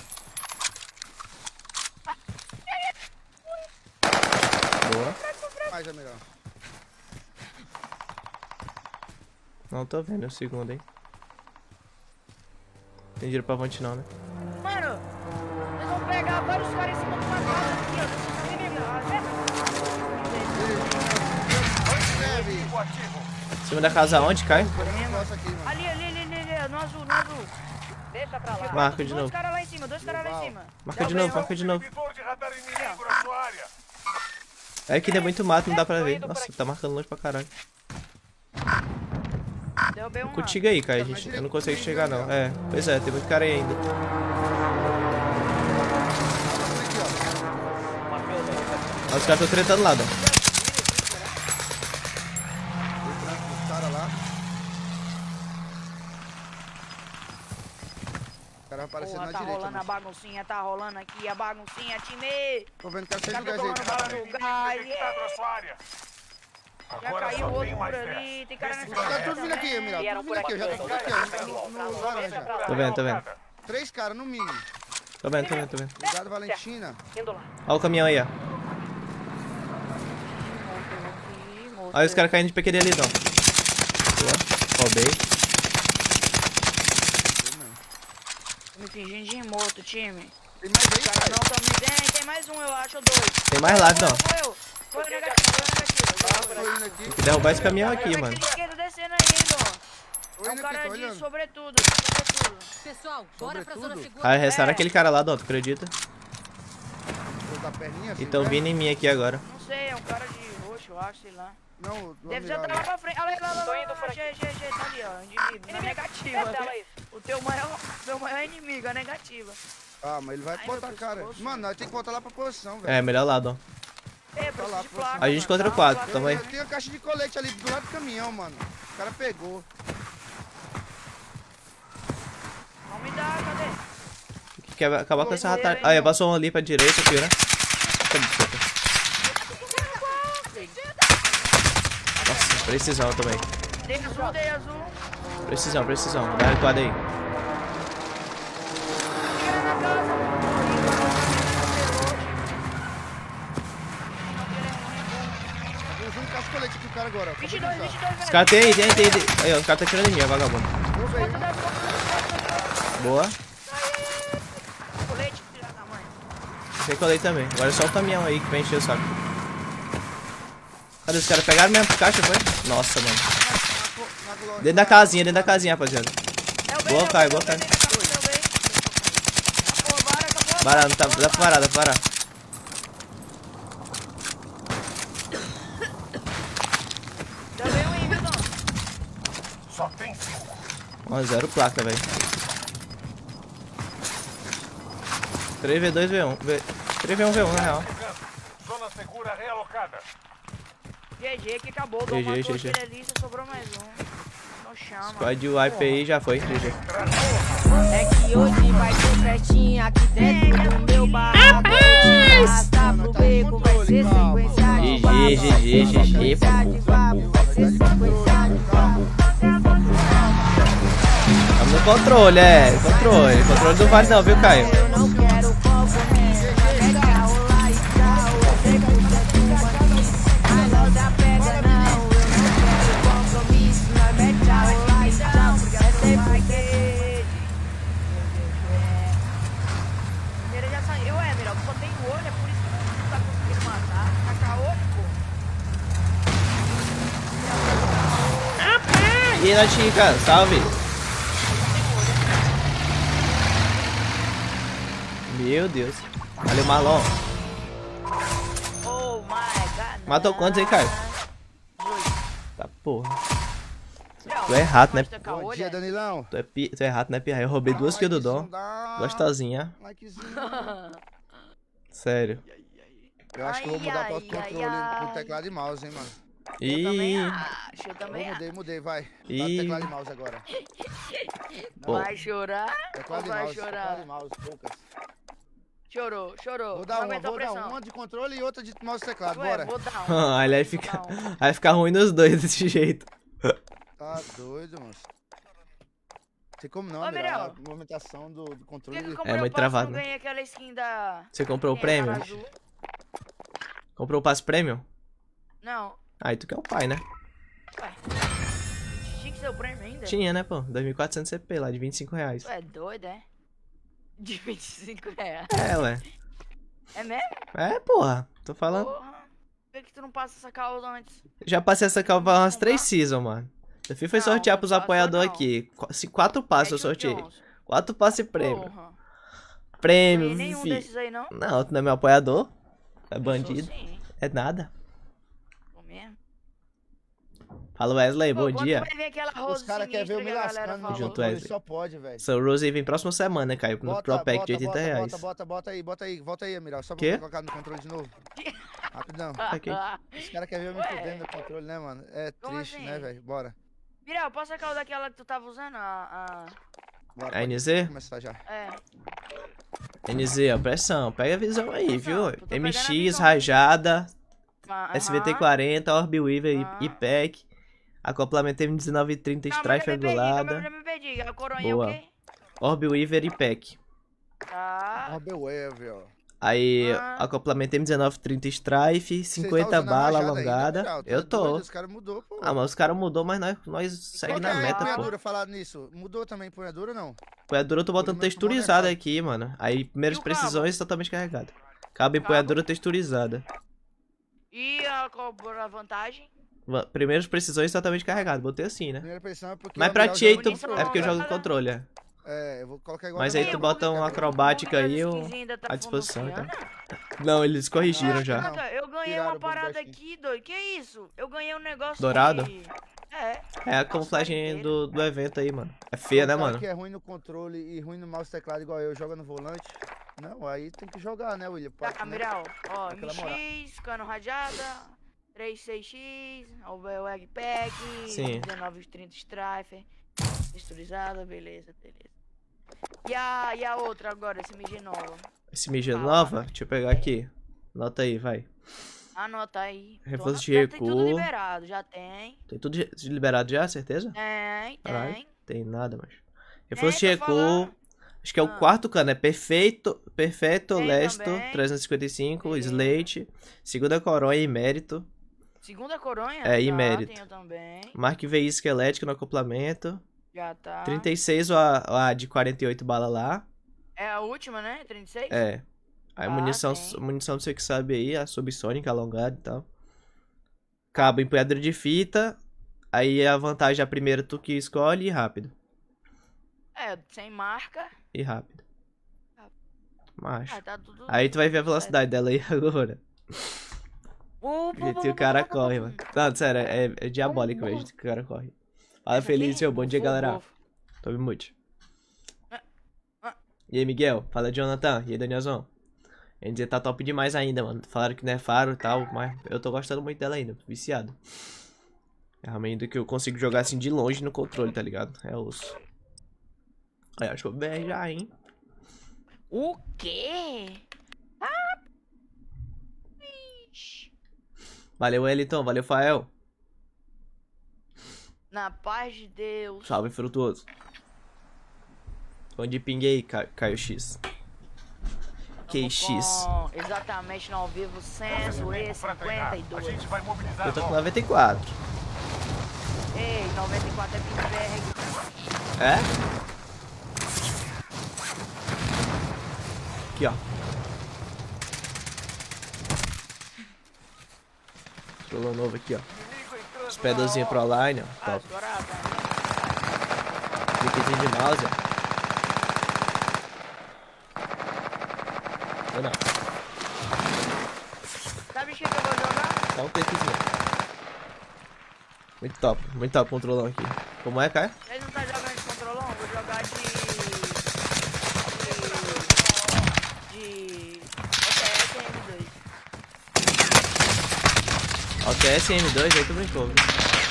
Boa. Mais é melhor. Não tô vendo o segundo, hein. Tem dinheiro pra Vante não, né? Mano, eles vão pegar vários caras em cima de uma casa aqui, ó. Vocês estão vendo Deve. Inimigo ativo. Em cima da casa onde, cai? Nossa aqui, mano. ali, ali, ali, ali, ali, no azul, no azul. Deixa pra lá. Marca de Dois novo. caras lá em cima, dois caras lá em cima. Marca de novo, marca de novo. Inibidor de radar inimigo na sua área. É que tem muito mato, não dá pra ver. Nossa, tá marcando longe pra caralho. Derrubei um lá. Contigo aí, Kai, gente. Eu não consigo chegar, não. É, pois é, tem muito cara aí ainda. Aqui, ó. Ó, os caras tão tretando lá, ó. Os caras lá. O cara aparecendo Porra, na tá direita. rolando a Mano. baguncinha, tá rolando aqui a baguncinha, time. Tô vendo que é seis Tá lugares tomando bala aí. no Inimigo gás. detectado na sua área. Já Agora caiu só outro tem por mais ali, tem cara dez. nessa Tá casa tudo vindo aqui, também. Miral. Tudo vindo aqui. Eu já tô tudo aqui, ó. No, no laranja. Tô vendo, tô vendo. Três caras no mínimo. Tô vendo, tô vendo, tô vendo. Obrigado, Valentina. Ó o caminhão aí, ó. Olha os caras caindo de P Q D ali, então. Boa. Roubei. Tô me fingindo de morto, time. Tem mais aí, Os caras pai. não tão me vendo, tem mais um, eu acho, ou dois. Tem mais lá, então. Foi eu, foi eu, negativo, foi eu, negativo. Tô indo aqui. Tem que derrubar esse caminhão aqui, Olha mano. aquele esquerdo descendo aí, Dom. Tô É um indo aqui, cara tô de olhando. sobretudo, sobretudo. Pessoal, bora pra zona Sobretudo. segura. Ah, restaram aquele cara lá, Dom, tu acredita? Tô da perninha assim, E tão né? vindo em mim aqui agora. Não sei, é um cara de roxo, eu acho, sei lá. Não, do Deve já amiral. estar lá pra frente. Olha lá, lá, lá, lá, achei, achei, achei, tá ali, ó, indivíduo, na negativa. O teu maior, teu maior inimigo, a negativa. Ah, mas ele vai Ai, botar meu cara. pescoço. Mano, nós tem que voltar lá pra posição, velho. É, melhor lá, Dom. É, preciso lá, de placa. A gente mano. contra Dá quatro, uma placa tamo aí. pra mim. Tem uma caixa de colete ali do lado do caminhão, mano. O cara pegou. Vamos me dar, cadê? Quer acabar com essa rata. Ah, é, passou um ali pra direita aqui, né? Tá, desculpa. Precisão também. Dei azul, dei azul. Precisão, precisão. Dá recuada aí. Tira na casa. Eu vou um cascolete aqui o cara agora. vinte e dois, vinte e dois, Os velho. caras tem aí, tem aí, tem aí. Aí, ó, os caras tá tirando em mim, ó, vagabundo. Eu veio. Boa. Colete, filha da mãe. Tem colei também. Agora é só o caminhão aí que vai encher o saco. Cadê os caras? Pegaram mesmo pro caixa, foi? Nossa, mano. Dentro da casinha, dentro da casinha, rapaziada. É o bem, Boa, é o Caio, bem, boa, é o bem, é o bem. Acabou, bora, acabou. Para, não tá, dá pra parar, dá pra parar. Já veio um Hamilton. Só tem cinco. Ó, zero placa, velho. três V dois V um. V... três V um V um, na real. Chegando. Zona segura realocada. G G que acabou. G G, Matou G G. aquele ali, só sobrou mais um. Não chama. Squad wipe aí já foi, G G. É que hoje vai ter festinha aqui dentro do meu barraco. Arrasta pro beco, vai ser sequência de G G, G G, G G. vai ser sequência de Tamo no controle, é. Controle. Controle do vale não, viu, Caio? Eu não quero compromisso, pega rolar e tchau. Eu sei que você fica aqui, mas não dá pega não. Eu não quero compromisso, nós mete a rolar e tchau. Porque é sempre que... Ele já saiu. Ué, Mirão, só tem o olho, é por isso que não tá conseguindo matar. Tacar olho, pô. E aí, Natica, salve. Meu Deus. Valeu, Marlon. Oh my god. Matou quantos aí, Caio? Dois. Tá porra. Mirão, Tu é rato, né? pode tacar Bom olho, dia, é? Danilão. Tu é, pi... tu é rato, né, pirra? Eu roubei duas kills do Dom. Dá... Gostosinha. Likezinho. Sério. Eu acho que eu vou mudar para Ai, outro ai, controle ai. pro teclado e mouse, hein, mano. Eu também Ih. acho, eu Eu também mudei, mudei, vai. Tá Ih. teclado e mouse agora. acho. Pô. Vai chorar Teclado ou e vai mouse, teclado e chorar? mouse, poucas. Chorou, chorou. Vou dar Não uma, aguentou vou a dar pressão. uma de controle e outra de mouse e teclado, Ué, bora. vou dar um. Aí vai Vou ficar, dar um. vai ficar ruim nos dois desse jeito. Tá doido, mano. Tem como não, Ô, André, Mirão. a movimentação do, do Por controle. que que eu É comprei muito o passe e travado, não né? ganhei aquela skin da... Você comprou o Quem é, prêmio? cara azul? Comprou o passe prêmio? Não. Aí tu que é o pai, né? Ué. Tinha que ser o prêmio ainda? Tinha, né, pô? dois mil e quatrocentos C P lá, de vinte e cinco reais. Tu é doido, é? De vinte e cinco reais. É, ué. É mesmo? É, porra. Tô falando. Porra. Por que que tu não passa essa causa antes? Já passei essa calva umas três seasons, mano. Eu fui foi Não, sortear não pros passou, apoiadores não. aqui. Qu- se Quatro passos eu Mete um sorteei. Jones. Quatro passos e prêmio. Porra. Prêmio, Ganhei nenhum fi. desses aí, não? Não, tu não é meu apoiador. É Eu bandido. sou sim. É nada. Sou mesmo. Fala, Wesley, Pô, bom quando dia. vai vir aquela Os Rose caras querem ver eu me sinistra que a galera lascando no falou? Junto, controle, Wesley. só pode, velho. Seu Rose aí vem próxima semana, Caio. No Bota, Pro Pack bota, de oitenta bota, reais. Bota, bota, bota aí, bota aí, volta aí, Amiral, só pra Quê? eu colocar no controle de novo. Rapidão. Aqui. Os caras querem ver eu me Ué. fudendo no controle, né, mano? É Como triste, assim? né, velho? Bora. Viral, posso sacar o daquela que tu tava usando? A... Bora, A pode N Z? começar já. a... É. N Z, ó, pressão. Pega a visão aí, Visão, viu? tô pegando a M X, visão. rajada, Ah, S V T aham. quarenta, Orb Weaver Ah. e P E C. Acoplamento M dezenove trinta, Calma, Strife já me perdi, angulada. calma, já me perdi. A coroinha Boa. o quê? Orb Weaver e P E C. Tá. Robert Wave, ó. Aí, Ah. acoplamento M dezenove trinta Strife, Cê tá cinquenta usando a bala rajada ainda, alongada. Amiral? Tu Eu é tô. doido, Os caras mudou, pô. Ah, mas os caras mudou, mas nós, nós segue Qual na que é a meta, pô. empunhadura, falar nisso? Mudou também a empunhadura ou não? Empunhadura eu tô botando Pelo menos texturizada moderado. aqui, mano. Aí, primeiras E o cabo? precisões totalmente carregada. Cabo empunhadura texturizada. E a, qual a vantagem? Va- Primeiras precisões totalmente carregado. Botei assim, né? Primeira pressão é porque... Mas o pra Amiral ti aí, joga tu... no Munição é porque eu jogo no alongada. controle, é. É, eu vou colocar igual... Mas a aí minha, tu eu bota vou um colocar- acrobática aí, Minhas eu... skins ainda tá à disposição, então. funcionando? Não, eles corrigiram Não, já. não. Caraca, eu ganhei Tiraram uma o bug da parada skin. aqui, doido. Que isso? Eu ganhei um negócio Dourado? de... É. É a camuflagem do, do evento aí, mano. É feia, né, Um cara mano? que é ruim no controle e ruim no mouse e teclado igual eu, joga no volante. Não, aí tem que jogar, né, William? Tá, Pode, né? Miral. Ó, Aquela moral. M X, cano rajada, trinta e seis X, o Wag Pack, Sim. dezenove trinta Strife, texturizada, beleza, beleza. E a, e a outra agora, esse M G nova? Esse mídia Fala. nova, deixa eu pegar aqui. Nota aí, vai. Anota aí. Reforço de Tem tudo recuo. liberado, já tem. Tem tudo liberado já, certeza? Tem, Caralho, tem. tem nada, mas. Reforço de Tem, tô recuo. falando. Acho que é o Ah. quarto cano, é perfeito, perfeito, Tem lesto, também. trezentos e cinquenta e cinco, Tem. slate, segunda coronha e mérito, Segunda coronha? É, e tá, mérito. tenho também. marque V I esquelético no acoplamento, Já tá. trinta e seis ou a, a de quarenta e oito bala lá, É a última, né? trinta e seis? é. Aí Ah, munição, tem. munição você que sabe aí, a subsônica alongada e tal. Cabo em pedra de fita, aí a vantagem a primeira tu que escolhe e rápido. É, sem marca. E rápido. Macho. Ah, tá tudo. Aí tu vai ver a velocidade dela aí agora. Uh, O jeito que o cara corre, mano. Não, sério, é, é diabólico mesmo que o cara corre. Fala feliz, seu bom dia, galera. Tô me mute. E aí, Miguel? Fala, Jonathan. E aí, Danielzão? A N Z tá top demais ainda, mano. Falaram que não é faro e tal, mas eu tô gostando muito dela ainda. Tô viciado. É realmente que eu consigo jogar assim de longe no controle, tá ligado? É osso. Aí, acho que eu B R já, hein? O quê? Ah! Ixi. Valeu, Wellington. Valeu, Fael. Na paz de Deus. Salve, frutuoso. Onde pinguei, Ca- Caio X. Q X. Com exatamente no ao vivo, censo E cinquenta e A dois. gente vai mobilizar Eu tô com logo. noventa e quatro. Ei, noventa e quatro é Ping É? Aqui, ó. Trollou novo aqui, ó. Os pedalzinhos pro online, ó. Ah, Top. estourado, né? Cliquezinho de mouse, ó. Ou não. Sabe o que que eu vou jogar? Só um cliquezinho. Muito top. Muito top o controlão aqui. Como é, Caio? Ele não tá jogando de controlão? Vou jogar de... De... De... O T S M dois. Ó, T S M dois aí tu brincou, viu?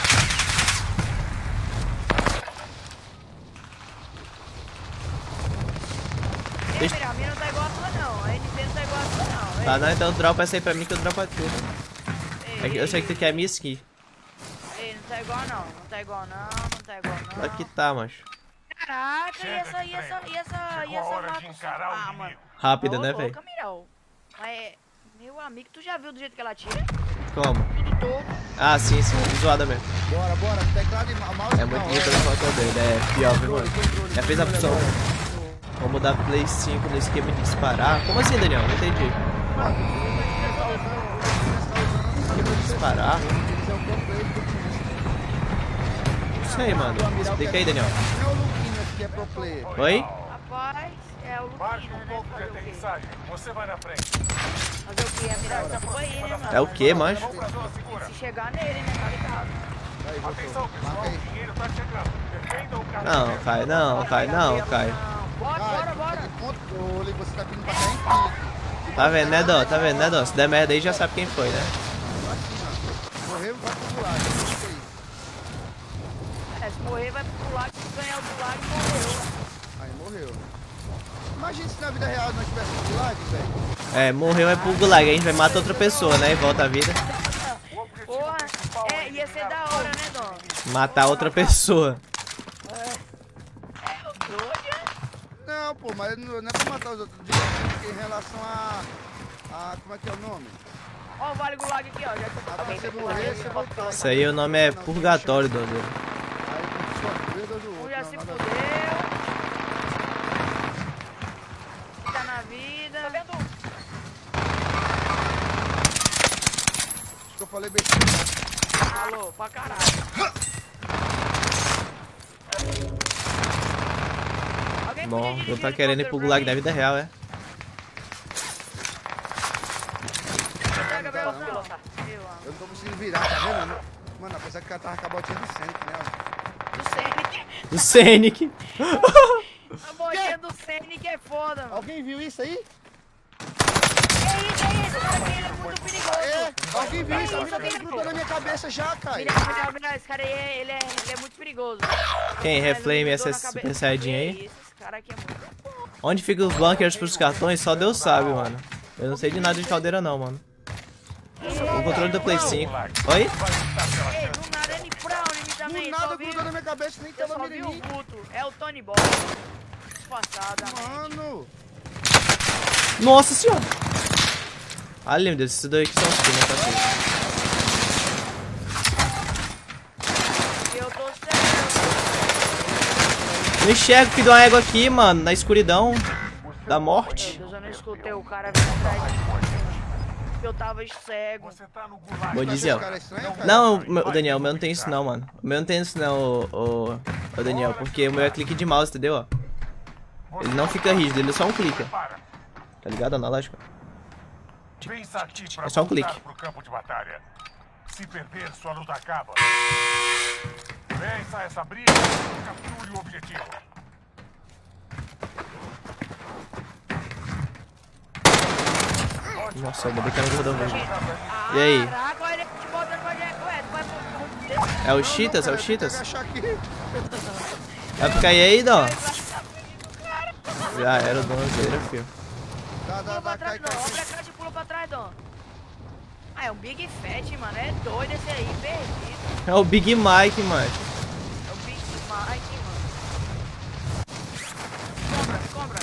Ei, Deixa- Mira, a minha não tá igual a tua não. A N P não tá igual a tua não. Tá, Ei, não, então dropa essa aí pra mim que eu dropo a tu. ei, É que eu sei que tu ei, quer minha skin. ei, não tá igual não. Não tá igual não, não tá igual não. Aqui tá, macho. Caraca, e Chega essa, de e essa, treino. e essa, e Chegou a essa hora de mata- encarar o Ah, inimigo. mano. Rápida, Ô, né, louca, velho? Mirão. Mas, é- meu amigo, tu já viu do jeito que ela tira? Como? Tudo todo. Ah, sim, sim. Zoada mesmo. Bora, bora. Teclado e ma- mouse É muito não, guia pela foto dele. É pior, viu, mano? Já fez a opção. Vamos mudar Play cinco no esquema de disparar. Como assim, Daniel? Não entendi. Disparar? Não sei, mano. Explica aí, Daniel. Não é o Luquinhas que é pro player. Oi? Rapaz, é o Marque Luquinha, um né? ponto de Fazer o quê? aterrissagem. Você vai na frente. Fazer o quê? A mirada tá por aí, né, mano? É o que, mancho? Vamos pra zona segura. Se chegar nele, né? Tá ligado. Aí, voltou. Atenção, pessoal. Marca aí. O dinheiro tá chegando. Defenda o carro. Não, Caio, não, Caio, não, Caio. Bora, bora, Vai, bora. de controle, você tá pedindo pra cair em clique. Tá vendo, né, Dó? Tá vendo, né, Dó? Se der merda aí, já sabe quem foi, né? Morreu, vai pro lado. Isso aí. É, se morrer vai pro lado, se ganhar o do lado, morreu. Aí morreu. Imagina se na vida real não tivesse um gulag, velho. É, morreu é pro gulag, a gente vai matar outra pessoa, né? E volta à vida. Porra, é, ia ser da hora, né, Dom? Matar outra pessoa. É, o doido, Não, pô, mas não, não é pra matar os outros. Digo em relação a, a... Como é que é o nome? ó o Vale Gulag aqui, ó. Já que eu tô A falando você do morrer, Gulag, você ó. voltar. Isso aí o nome é Purgatório, Dó. Aí com sua vida do Um outro. já não, se nada a fudeu. ver. Tá na vida. Tá vendo? Acho que eu falei besteira. Alô, pra caralho. Alguém podia Bom, dirigir eu tá querendo ir pro helicóptero gulag pra na mim? vida real, é? Pega, Não, Gabriel, não. não. Eu amo. Eu não tô conseguindo virar, tá vendo? Mano, apesar que o cara tava com a botinha do Sonic, né? Do Senic. O Scenic. A botinha do Senic é foda, mano. Alguém viu isso aí? É isso, é isso. Cara, ele é muito perigoso. É, alguém viu isso? A mina Alguém tá viu? grudando na minha cabeça já, cara. Mira, mira, mira, esse cara aí, é- ele é, ele é muito perigoso. Quem? Ele Reflame grudou essa na cabe- Super Saiyajin aí? Que isso, esse cara aqui é muito bom. Onde ficam os bunkers pros cartões? Só Deus sabe, mano. Eu não sei de nada de caldeira não, mano. No controle do Play cinco. Oi? Ei, do nada ele brown em mim também. Do nada só vi- grudou na minha cabeça, nem Eu tava só vi mirando em o mim. vulto. É o Tony Ball. Disfarçadamente. Mano. Nossa senhora! Ah, meu Deus, esses dois aqui são os que não tá feio. Eu tô cego. Não enxergo, filho de uma égua aqui, mano, na escuridão da Meu morte. Deus, eu não escutei o cara vindo atrás de mim. Eu tava cego. Você tá no gulag. Bom Esse Diziel. cara é estranho, cara? Não, o meu- o Daniel, o meu não tem isso não, mano. O meu não tem isso não, o, o, o Daniel, porque o meu é clique de mouse, entendeu? Ó. Ele não fica rígido, ele é só um clique. Para. Tá ligado? Analógico. Vença aqui pra É só um voltar clique. pro campo de batalha. Se perder, sua luta acaba. Vença essa briga e capture o objetivo. Nossa, ainda bem que eu não gordão mesmo. E aí? Caraca, olha ele te botando pra dentro. Ué, tu vai pro... É o Cheetas? É o Cheetas? Achar aqui. Vai ficar aí, Dó? Já era o donzeira, filho. Dá, dá, Pula dá, pra cai, trás, cai. não. Abre a caixa e pula pra trás, Dom. Ah, é um Big Fat, mano. É doido esse aí, perdido. É o Big Mike, mano. É o Big Mike, mano. Compra, compra.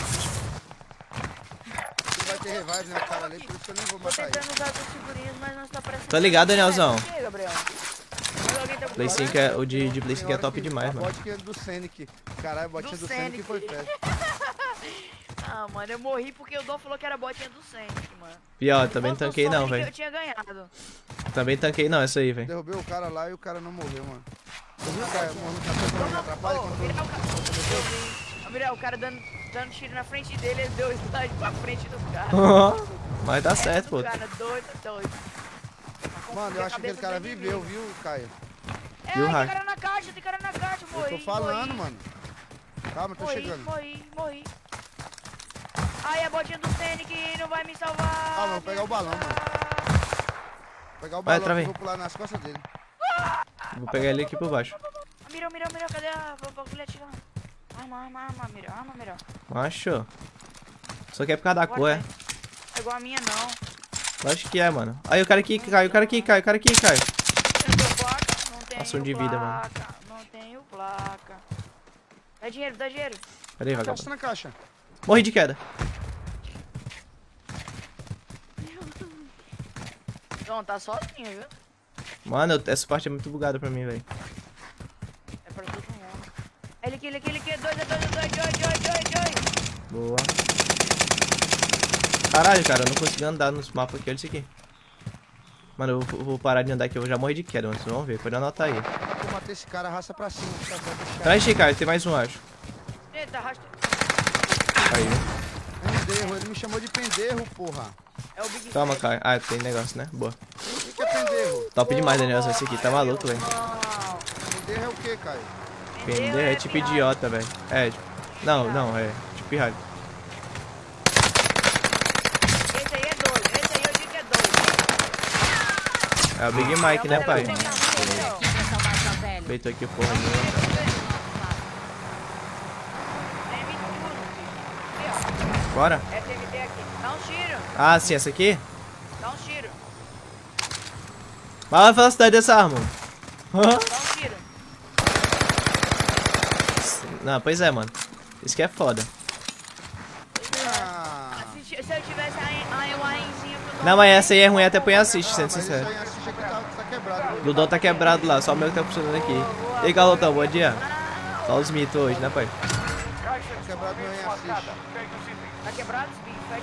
Ele vai ter revive, né, cara ali, por isso que eu nem vou Tô matar ele. tentando usar as figurinhas, mas não está parecendo. Tô ligado, Danielzão. E aí, Gabriel? Mas alguém tá com Play problema? cinco é, o de, de Play cinco é top demais, A mano. botinha do Senic. Caralho, a botinha Do do Senic Senic. foi festa. Ah, mano, eu morri porque o Dom falou que era botinha do Sonic, mano. Pior, também não Fosse do tanquei não, Sonic, velho. Eu tinha ganhado. Também tanquei não, essa aí, velho. Derrubei o cara lá e o cara não morreu, mano. Você viu o cara morrendo no café pra me atrapalhar? Ô, Mirel, o cara... Eu vi. Ô, Mirel, o cara dando, dando tiro na frente dele, ele deu slide pra frente do cara. Mas tá certo, pô. O cara doido, doido. Mano, eu A acho que aquele cabeça cara dele viveu, vive. viu, Caio? É, Viu, ai, Hack? tem cara na caixa, tem cara na caixa, Eu morri. tô falando, morri, mano. Calma, tô Morri, chegando. morri, morri. Ai, a botinha do Sonic não vai me salvar. Calma, eu vou pegar o balão, mano. Vou pegar o Vai, balão travei. e vou pular nas costas dele. Vou pegar ele aqui por baixo. Mirão, mirão, mirão, cadê a bagulho atirando? Arma, arma, arma, mirão, arma, mirão. Macho. Só que é por causa da cor, é? É igual a minha, não. Lógico que é, mano. Aí o cara aqui cai, o cara aqui cai, o cara aqui cai. Não tenho placa, não tenho Ação de vida, mano. placa, não tenho placa. Dá dinheiro, dá dinheiro. Pera aí, Caixa vagabundo. na caixa. Morri de queda. Não, tá sozinho, viu? Mano, eu- essa parte é muito bugada pra mim, velho. É pra todo mundo. Ele aqui, ele aqui, ele aqui, dois, é dois, é dois, dois, dois, dois, dois. Boa. Caralho, cara, eu não consigo andar nos mapas aqui, olha isso aqui. Mano, eu vou- vou parar de andar aqui, eu já morri de queda, mano. Vocês vão ver, pode anotar aí. Vou matar esse cara, raça pra cima. Tá certo, esse cara. Traz de cara, tem mais um, acho. Eita, arrasta. Aí. Penderro, ele me chamou de penderro, porra. É o Big Toma, Fat. cara. Ah, tem negócio, né? Boa. O que que é penderro? Top demais, Daniel, esse aqui. Tá maluco, velho. Não. Penderro é o que, Caio? Pender é tipo pirata. idiota, velho. É, tipo... Não, não, é tipo pirralho. Esse aí é doido, esse aí eu digo que é doido. É o Big Mike, né, pai? Tem minha mãe, ó. Aqui pra salvar sua pele. Beitou aqui o porra. Tem vinte minutos, filho. Aqui, Bora? ó. F M D aqui. Dá um tiro, Ah, sim, essa aqui? dá um tiro, Fala a velocidade dessa arma. Hã? dá um tiro. Não, pois é, mano. Isso que é foda. Ah, Se, se eu tivesse aí o ainzinho que eu Não, mas essa aí é ruim até põe assist, ah, sendo mas isso sincero. aí assiste aqui tá, tá quebrado. Ludon tá quebrado lá, só o meu que tá funcionando aqui. E aí, Galotão, bom dia. Só os mitos hoje, né, pai? Caixa de Quebrado não é suprimento assiste. marcada. Pegue os itens. Tá quebrado esse Big Fat?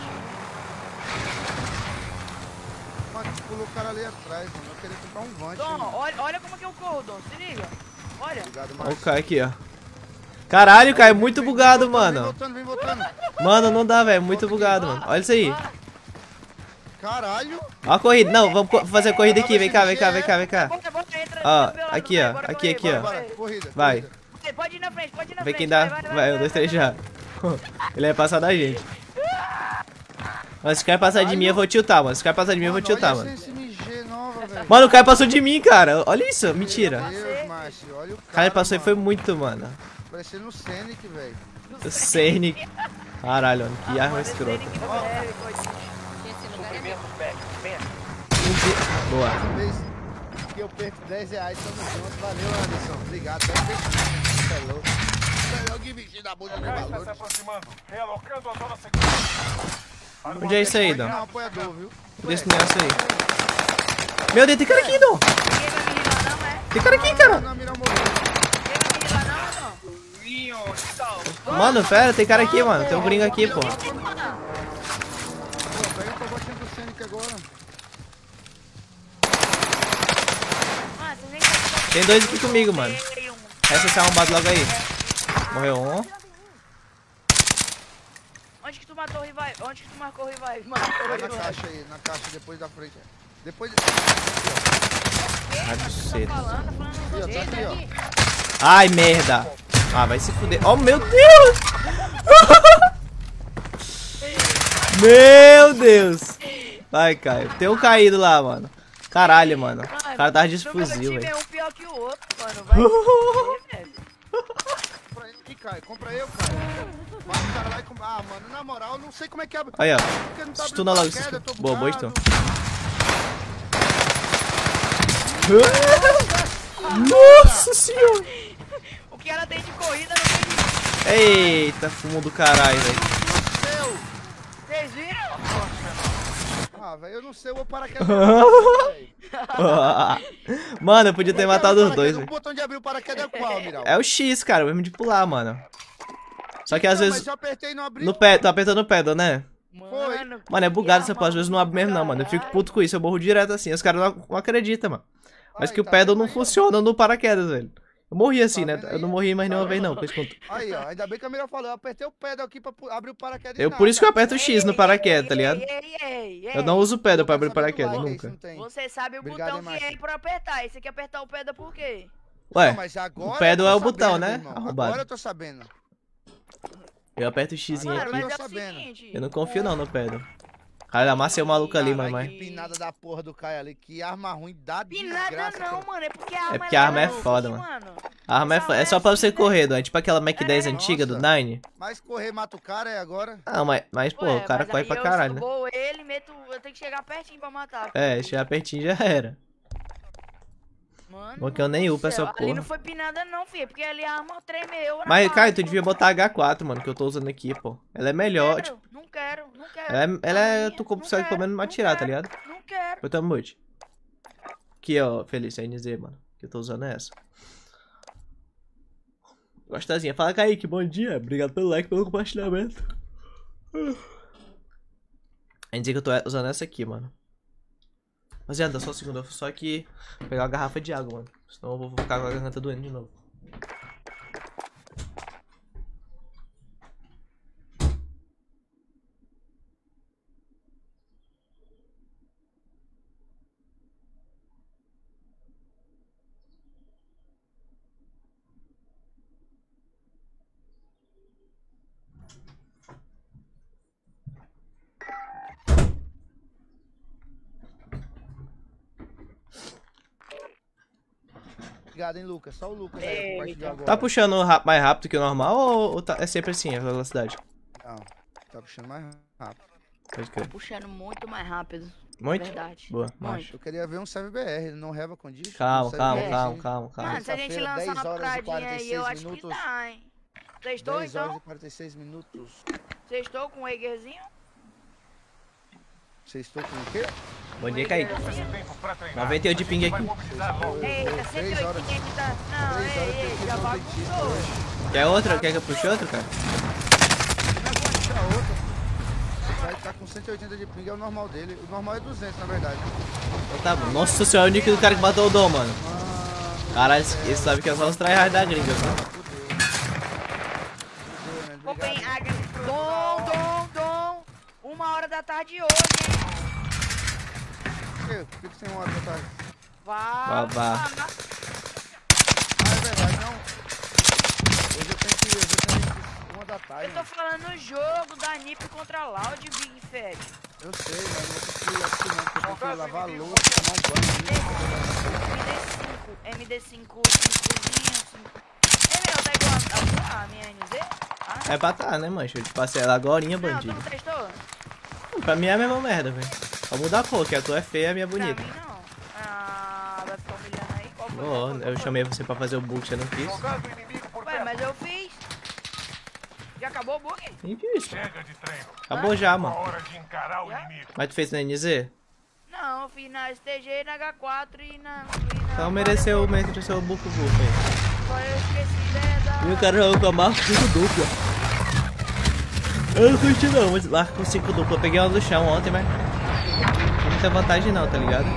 Mano, pulou o cara ali atrás, mano. Eu queria comprar um Vante. Dom, mano. olha, olha como que eu corro, Dom. Se liga. Olha. Obrigado, Olha o Márcio. Kai aqui, ó. Caralho, Kai, é muito bugado, Vem mano. voltando, vem voltando. Mano, não dá, velho. Muito bugado, mano. Olha isso aí. Caralho. Ó a corrida. Não, vamos co- fazer a corrida aqui. Vem cá, vem cá, vem cá, vem cá. Bora, bora, entra Ó, do meu lado, aqui, vai, ó. bora Aqui, correr, aqui, bora ó. Bora, correr. corrida. Vai. corrida. Vai, Pode ir na frente, pode ir na Vem frente. quem dá. Vai, vai, Vai, um, dois, três já. Ele vai passar da gente. Mas se o cara passar de mim, eu vou tiltar, mano. Se o cara passar de mim, eu vou Mano, tiltar, olha mano. essa S M G nova, velho. Mano, o cara passou de mim, cara. Olha isso, mentira. Meu Deus, Márcio. Olha o cara, O cara passou e mano. foi muito, mano. Parecendo o Senic, velho. O Senic. Caralho, mano. Que arma Mano, esse escrota. Sonic não serve, coitado. Esse lugar é meu. Um dia- Boa. Essa vez que eu perco dez reais, tamo junto. Valeu, Anderson. Obrigado. Até investir. É louco. É louco investir na bolsa O de gás está se valores. aproximando. Realocando a zona segura. Onde é isso aí, Dom? Não, apoiador, viu? Desse negócio aí. Meu Deus, tem cara aqui, Dom. Ninguém vai me rilar não, é? Tem cara aqui, cara. Não, mira morreu. Ninguém vai me rilar não, não? Mano, pera, tem cara aqui, mano. Tem um gringo aqui, pô. Pô, pega o pacotinho do Sonic agora. Mano, vocês nem sabem. Tem dois aqui comigo, mano. Tem um. Essa se arrombado logo aí. Morreu um. Onde que tu matou o Revive? Onde que tu marcou o Revive? Matou o Vai na Revive. caixa aí, na caixa, depois da frente. Depois... Ai, buceta. Falando, falando Aqui, ó, tá aqui, ó. Ai, merda. Ah, vai se fuder. Oh, meu Deus. Meu Deus. Vai, Caio. Tem um caído lá, mano. Caralho, mano. O cara tava de Meu fuzil, time velho. é um pior que o outro, mano. Vai se fuder, velho. Compra ele aqui, Caio. Compra eu, cara. Vai o cara lá e compra. Ah, mano, na moral, eu não sei como é que abre. Aí, ó. Porque não tá abrindo Estuna logo. paraquedas, eu tô Boa, boa, bugado. Nossa senhora. O que ela tem de corrida não tem de... Eita, fumo do caralho, velho. Seu. Vocês viram? Ah, velho, eu não sei, eu vou paraquedas. velho. Mano, eu podia ter matado os dois, O velho. botão de abrir o paraquedas é qual, Miral? É o X, cara, o mesmo de pular, mano. Só que às Não, vezes. mas eu apertei e não abriu. No pé, tô apertando o pedal, né? Mano, Mano, é bugado que essa porra, às vezes não abre mesmo não, mano. Eu fico puto com isso, eu morro direto assim. Os caras não, não acreditam, mano. Mas Ai, que o tá pedal vendo não aí, ó? funciona no paraquedas, velho. Eu morri assim, Tá né? vendo Eu aí? não morri mais Tá nenhuma vez vendo? não, com esse conto. Aí, ó, ainda bem que a Mira falou, eu apertei o pedal aqui pra pu- abrir o paraquedas e Eu, nada. por isso que eu aperto o X no paraquedas, tá ligado? Ei, ei, ei, ei. Eu não uso o pedal pra abrir o Quero saber do paraquedas, like, nunca. isso não tem. Você sabe o Obrigado, botão hein, que é macho. pra apertar. E você quer apertar o pedal por quê? Ué, Não, mas agora o pedal eu é tô o botão, sabendo, né? irmão. Arrombado. Agora eu tô sabendo. eu aperto o X Mano, aqui. mas tô é o sabendo. seguinte. Eu não confio não no pedal. Cara, amassei o maluco ali, mano, Caralho, mas... que pinada da porra do Caio ali. Que arma ruim dá Pinada desgraça. não, cara. mano. É porque a arma porque a arma é leve, foda, mano. A arma é, Essa fo- é arma só é pra você assim, né? correr, Dom. É tipo aquela Mac dez É. antiga do Nossa. Nine. Mas correr mata o cara é agora. Ah, mas, mas pô, Ué, o cara mas corre aí pra eu caralho, né? vou ele, meto... Eu tenho que chegar pertinho pra matar. É, chegar pertinho já era. Mano, Bom que eu nem do upo essa céu, Ali porra. não foi pinada não, filho. Porque ali a arma tremeu. na Mas, bala. Caio, tu devia botar H quatro, mano, que eu tô usando aqui, pô. Ela é melhor, tipo... Não quero, não quero. Ela é, ela é A tu minha, consegue não pelo menos quero, atirar, não tá quero, ligado? Não quero. Eu tô mute. Aqui, ó, Felício, a N Z, mano. Que eu tô usando é essa. Gostosinha. Fala, Kaique, bom dia. Obrigado pelo like, pelo compartilhamento. A N Z que eu tô usando essa aqui, mano. Rapaziada, só um segundo. Eu vou só aqui pegar uma garrafa de água, mano. Senão eu vou ficar com a garganta doendo de novo. Obrigado, hein, Lucas. Só o Lucas aí Eita. compartilhou agora. Tá puxando ra- mais rápido que o normal ou, ou tá- é sempre assim a velocidade? Não, tá puxando mais rápido. Pode crer. Puxando muito mais rápido. Muito? Verdade. Boa, Muito. macho. Eu queria ver um serve B R, não Reva Condition. Calma, um serve calma, B R, calma, sim. calma, calma. Mano, se a gente Terça-feira, lançar dez uma horas e paradinha aí, eu quarenta e seis acho que minutos. dá, hein? Sextou, dez horas então? e quarenta e seis minutos. Sextou com o Egerzinho? Vocês estão com o quê? Bom dia, Kaique. Esse tempo pra treinar. noventa e oito de ping Vai aqui. mobilizar logo. Eita, Três cento e horas. oito aqui tá... Não, Três horas ei, eu ei, tenho já que ir no dentista bagunçou. hoje. Quer outra? Quer que eu puxe outra, cara? Não é bom tirar outra. Vai tá com cento e oitenta de ping, é o normal dele. O normal é duzentos, na verdade. Então tá bom. Nossa senhora, é o nick do cara que matou o Dom, mano. Ah, Caralho, esse sabe que é só os tryhard da gringa, cara. fudeu. Fudeu, né? Obrigado. Copenhague. Dom, dom, dom. Uma hora da tarde hoje, hein? Por quê? Por que que tem uma hora da tarde? Vá, Vá, vá. Ah, é verdade, não. Hoje eu tenho que ir, hoje eu tenho que ir uma da tarde. Eu tô mano. falando no jogo da N I P contra a Loud, Big Fat. Eu sei, mas não vou conseguir assistir não, porque eu tenho que lavar a louça, tomar um banho. M D cinco, M D cinco, cinco. É meu, tá igual a, a minha N Z? Ah, É pra tá, né, mancho? Eu te passei ela agorinha, não, tu bandido. não testou? Pra mim é a mesma merda, velho. Só muda a cor, que a tua é feia e a minha é Pra bonita. mim não. Ó, eu chamei você pra fazer o book, você não quis. Jogando inimigo por Ué, perto. mas eu fiz. Já acabou o bug? Nem isso. Chega de treino. Acabou já, É mano. hora de encarar o Já? inimigo. Mas tu fez no N Z? Não, eu fiz na S T G, na H quatro e na... E na Então mereceu, mereceu o book book aí. Só eu esqueci da... da... E o cara jogou com a marca cinco dupla. Eu não curti não, mas marca com cinco dupla. Eu peguei uma do chão ontem, mas não tem muita vantagem não, tá ligado?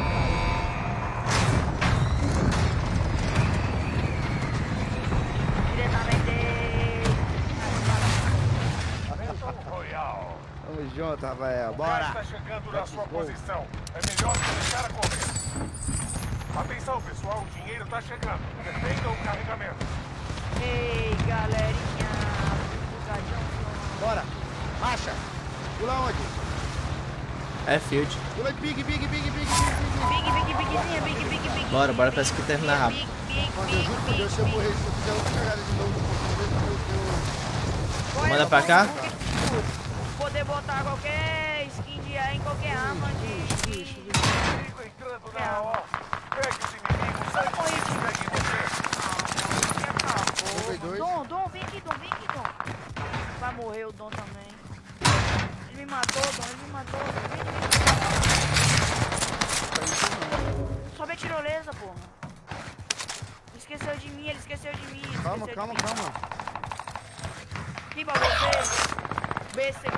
Royal. Tamo junto, Rafael. O gás Bora. está chegando na sua posição. É melhor começar a correr. Atenção, pessoal. O dinheiro está chegando. Defendam o carregamento. Ei, galerinha. Bugadão. Bora. Racha. Pula onde? É field. Pula de big, big, big, big, big, big. Big, big, bigzinha, big, big, big. Bora, bora, parece que terminar rápido. Big, big, Quando eu juro por Deus, se eu big, morrer, se eu fizer outra cagada de novo, eu Manda pra cá? Poder botar qualquer skin de ar em qualquer arma de... de... Inimigo entrando na A O. Pegue os inimigos antes que peguem você. Peguei dois. Dom, Dom, vem aqui, Dom, vem aqui, Dom. Vai morrer o Dom também. Ele me matou, Dom, ele me matou. Vem, vem. Sobe a tirolesa, porra. Ele esqueceu de mim, ele esqueceu de mim. Ele Calma, esqueceu calma, de mim. calma. Aqui pra você. B C.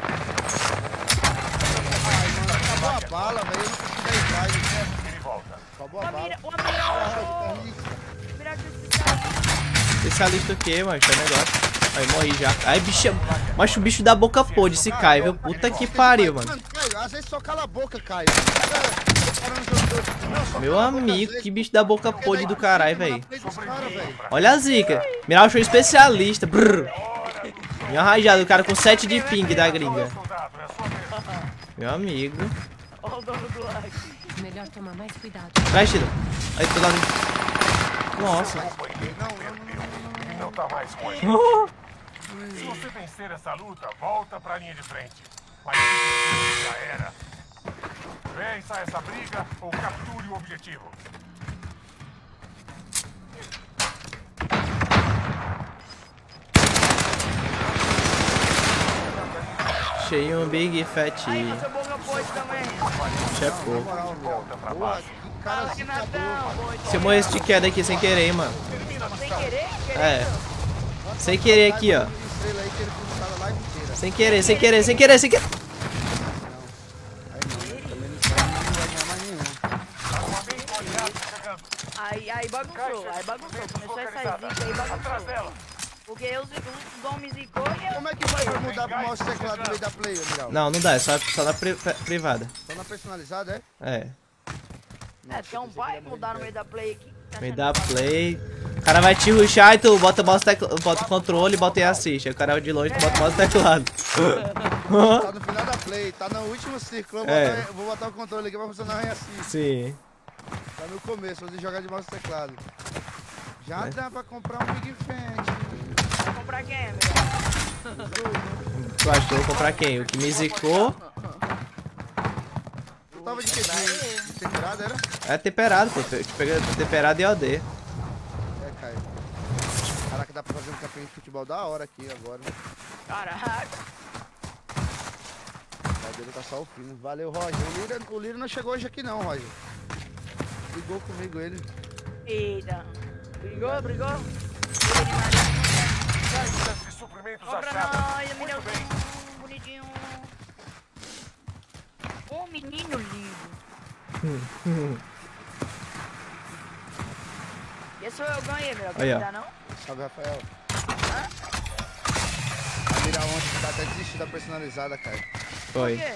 Ai, mano, acabou a bala, velho. Eu não consegui dar slide. Ele volta. Acabou O a bala. Amira, o Amira achou. Isso. Amira achou especialista. Especialista o quê, mano? Esse negócio. Aí, morri já. Aí, bicho. Mas o bicho da boca podre, se cai, viu? Puta que pariu, mano. Mano, Caio, às vezes só cala a boca, Caio. Cara, no jogo todo. Não, só Meu cala a boca, amigo, às vezes. que bicho da boca podre do caralho, velho. Na frente dos caras, velho. Olha a zica. Miral achou especialista. Brrr. Minha rajada, o cara com sete de ping da gringa. Soldado, é a sua vez. Meu amigo. Olha o dono do lag. Melhor tomar mais cuidado. Vai, Tiro. Aí, tô dando. Nossa. Companheiro perdeu. Ele não tá mais com ele. Se você vencer essa luta, volta pra linha de frente. Mas se vencer, já era. Vença essa briga ou capture o objetivo. Achei um Big Fat. Aí, você boca pode também. Chefou. Moral, meu. Porra, que cara Fala, Renatão. Pode. Se eu morresse de queda aqui sem querer, hein, mano. Sem querer? Querendo? É. Sem querer aqui, ó. estrela aí que ele fez cada live inteira. Sem querer, sem querer, sem querer, sem querer. Aí não, também não sai, não vai ganhar mais nenhum. Armamento aliado chegando. Aí, aí bagunçou, aí bagunçou. Começou essa zica aí, Atrás bagunçou. dela. Porque eu, o Dom me zicou e eu... Como é que vai mudar pro mouse teclado no meio da play, Miral? Não, não dá, é só, só na pri- privada. Só na personalizada, é? É. É, porque não vai mudar no meio da play aqui. Tá Meio achando da que play. O cara vai te rushar e tu bota o mouse tecla, bota o controle, bota e assiste. Aí o cara de longe, tu bota o mouse teclado. Tá no final da play, tá no último círculo. Eu vou, É. botar, eu vou botar o controle aqui pra funcionar e assiste. Sim. Tá no começo, vou jogar de mouse teclado. Já É. dá pra comprar um Big Fat. vai comprar quem, meu? Tu achou que eu vou comprar quem? O que me zicou Tu tava de que? De, de temperado, era? é temperado, pô. Eu te pego temperado e O D. É, Caio. Caraca, dá pra fazer um campeonato de futebol da hora aqui agora. Né? Caraca. O dele tá só o fino. Valeu, Roger. O Lira, o Lira não chegou hoje aqui não, Roger. Ligou comigo ele. Eita. Brigou, brigou? Briga de Maria. Caixas de suprimentos Compra achadas. nós, Muito menino bem. bonitinho. Ô, menino lindo. Esse sou eu ganhei, meu. Aí, ó. Não dá, não? Salve, Rafael. A Mira ontem tá até desistir da personalizada, cara. Foi. Por quê?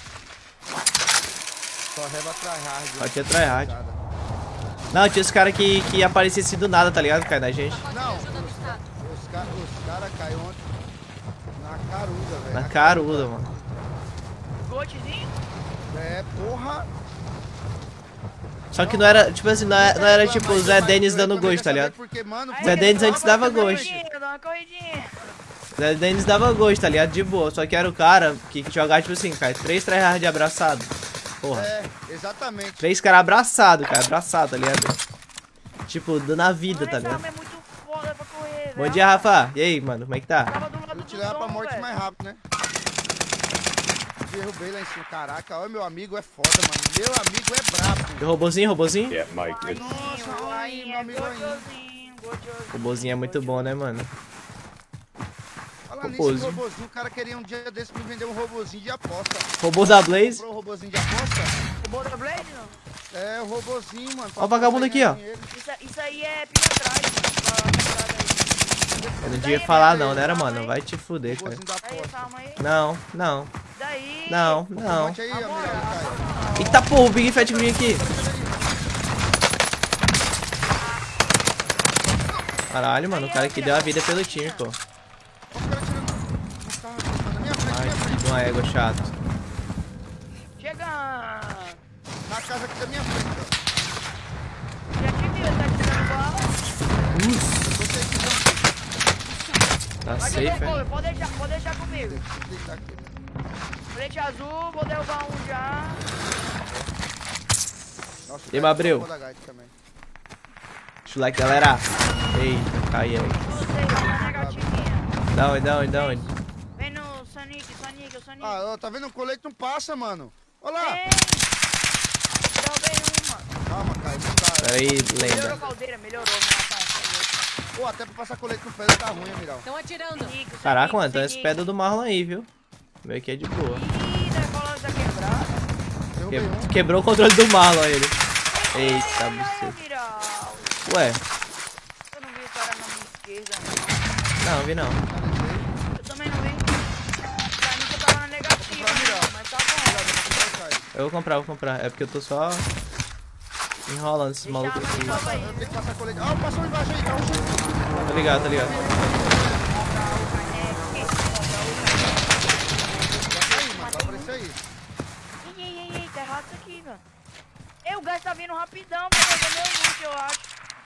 Só reva tryhard. Só tinha tryhard. Não, tinha os caras que, que apareciam assim do nada, tá ligado? Cai na gente. Não, os, os caras os cara caiu ontem na caruda, velho. Na caruda, mano. Gotezinho? É, porra. Só que não era, tipo assim, não era, não era tipo o Zé Denis dando gosto, tá ligado? Porque, mano, Zé Denis antes dava gosto. Dá uma corridinha. Zé Denis dava gosto, tá ligado? De boa. Só que era o cara que jogava, tipo assim, cai três tryhard abraçado. Porra. É, exatamente. Três caras abraçados, cara. Abraçado, tá ligado? Tipo, dando a vida, Mano, tá essa ligado? arma é muito foda pra correr, Bom velho. dia, Rafa. E aí, mano, como é que tá? Tava do lado Eu te do levar pra Dom, morte velho. mais rápido, né? Derrubei lá em cima. Caraca, olha, meu amigo é foda, mano. Meu amigo é brabo. Robozinho, robozinho? Yeah, Mike. Nossa, Nossa, ai, meu amigo aí. gostosinho, gostosinho. Robozinho é muito bom, né, mano? Olha lá nisso, Robozinho. robozinho. O cara queria um dia desse me vender um robozinho de aposta. Robô da Blaze. Comprou um robozinho de aposta? O Boulder Blade, não? É, o robozinho, mano. Ó o vagabundo aqui, ó. Isso, isso aí é pilantragem, mano. Eu não devia falar não, né, era, mano? Vai te fuder, cara. Robozinho da Aí, essa aposta. arma aí. Não, não, Daí. não, não. Bote aí, amigo, Caio. Eita porra, o Big Fat Green aqui. Caralho, mano, o cara que deu a vida pelo time, pô. Olha o cara tirando no carro, na minha frente, na Ai, minha frente. que uma égua chato. Chegando. Na casa aqui da minha frente, ó. Já te viu, tá tirando bala. Você aqui, João. Tá Vai safe, ter cover, velho. pode deixar, pode deixar comigo. Deixa eu deitar aqui. Frente azul, vou derrubar um já. Nossa, E, o Mabreu? cara da Gate também. Deixa o like, galera. Eita, caiu. Você tá na negativinha. Dá onde, dá onde, dá onde? Vem no Sonic, Sonic, o Sonic. Ah, ó, tá vendo? O colete não passa, mano. Olha lá. Vem. Derrubei uma. Calma, Caio, não dá. Pera aí, Melhorou a lenda. caldeira, melhorou, meu rapaz. Pô, até pra passar colete no pedra tá ruim, Amiral. Estão atirando. Sonic, Sonic, Caraca, mano, então esse Sonic. pedra do Marlon aí, viu? Vê que é de boa. Ih, da coluna tá quebrada. Derrubei um. Que- Quebrou o controle do Marlon ele. Eita, Ai, ai, buceta. Miral. Ué, Eu não vi o cara na minha esquerda, não. não, vi não. Eu também não vi. Pra mim que eu tava na negativa, né? Mas tá bom. Eu vou comprar, vou comprar. É porque eu tô só enrolando esses Deixa malucos a aqui. arma aí. Eu tenho que passar colete. Ah, passou embaixo aí, tá um chute. Tá ligado, tá ligado. Vai sair, mano. Vai aparecer aí. Ei, ei, ei, ei, tá errado isso aqui, velho. Ei, o gás tá vindo rapidão pra fazer meu loot, eu acho.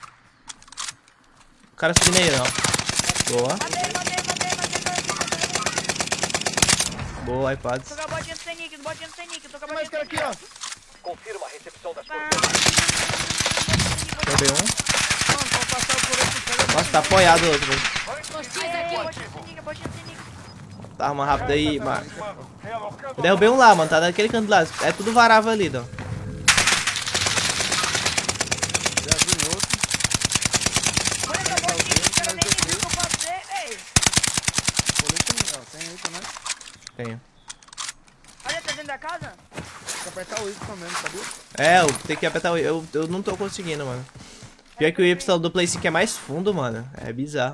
O cara subindo aí, ó. Boa, Matei, matei, matei, matei, matei. boa, iPads. Tô com a botinha do Senic, botinha do Senic, tô com a Tem mais botinha cara do aqui, Senic. ó. Confirma a recepção das Pá. Derrubei um. Mano, vamos passar o colete no pedra. Nossa, tá apoiado o outro, velho. Hostias Ei, aqui. botinha do Senic, botinha do Senic. Tá arma rápida aí, mano. Realocando. Eu derrubei um lá, mano. Tá naquele canto lá. É tudo varável ali, ó. Já vi outro. Olha essa botinha, o cara nem viu o que eu passei, véi. Colete não, ó. Tem aí também. Tenho. Olha, tá dentro da casa? Tem que apertar o Y mesmo, sabia? É, eu tenho que apertar o Y. Eu, eu não tô conseguindo, mano. Pior que o Y do Play cinco é mais fundo, mano. É bizarro.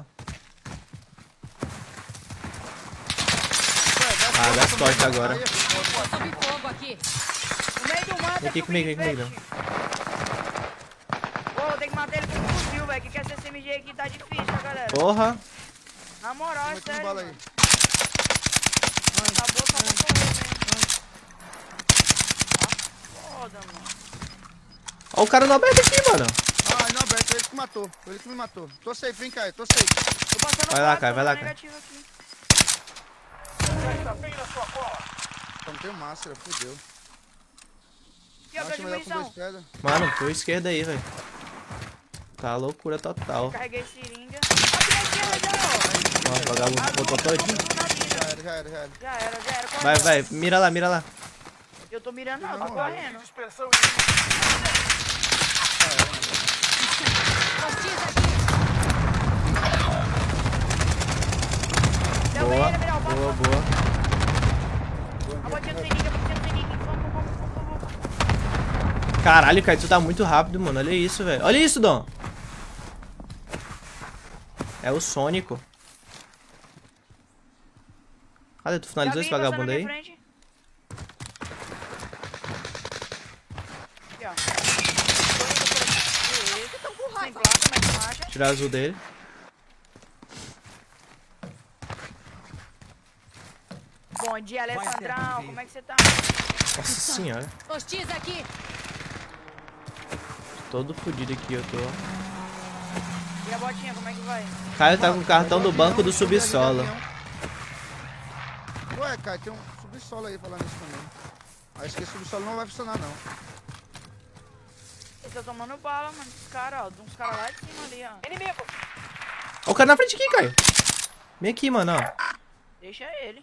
Ah, dá sorte agora. Aí, Sobe fogo aqui. No meio do mato. Vem aqui é comigo, vem comigo, comigo. Pô, tem que matar ele com um fuzil, velho. Que essa S M G aqui tá difícil, tá, galera? Porra. Na moral, é Mete um sério. bala aí. mano. Acabou só pra correr mesmo. Tá foda, mano. Ó o cara no aberto aqui, mano. Ah, não, Beto, ele que matou. Foi ele que me matou. Tô safe, hein, Caio? Tô safe. Tô passando Vai lá, quatro, Caio, vai tô lá, na Caio. negativa aqui. Tá bem na sua cola. Só não tenho máscara, fodeu. E ó, Acho de melhor com dois munição. pedras. Mano, foi esquerda aí, velho. Tá loucura total. Carreguei seringa. Aqui na esquerda, ó. Ó, o vagabundo botou todinho. Já era, já era, já era. Já era, já era. Corre, Vai, ó. vai, mira lá, mira lá. Eu tô mirando, não, eu tô Não, correndo. Dispersão Hostias aqui. Derrubei Boa, ele, Miral, passa. boa, boa. A botinha do seringa, a botinha do seringa. Vamos, vamos, vamos, vamos. Caralho, Caio, tu tá muito rápido, mano. Olha isso, velho. Olha isso, Dom. É o Sônico. Cadê? Tu finalizou esse Já vi, passando vagabundo na aí? minha frente. Aqui, ó. Sem placa, mas com marcha. Tirar azul dele. Bom dia, Alessandrão. Como é que você tá? Nossa senhora. Hostias aqui. Todo fudido aqui eu tô. E a botinha, como é que vai? Caio tá com o cartão do banco do subsolo. Ué, Caio, tem um subsolo aí falando isso também. Acho que esse subsolo não vai funcionar, não. Eu tô tomando bala, mano, dos caras, ó. De uns caras lá de cima ali, ó. Inimigo! Ó o cara na frente aqui, Caio. Vem aqui, mano, ó. Deixa ele.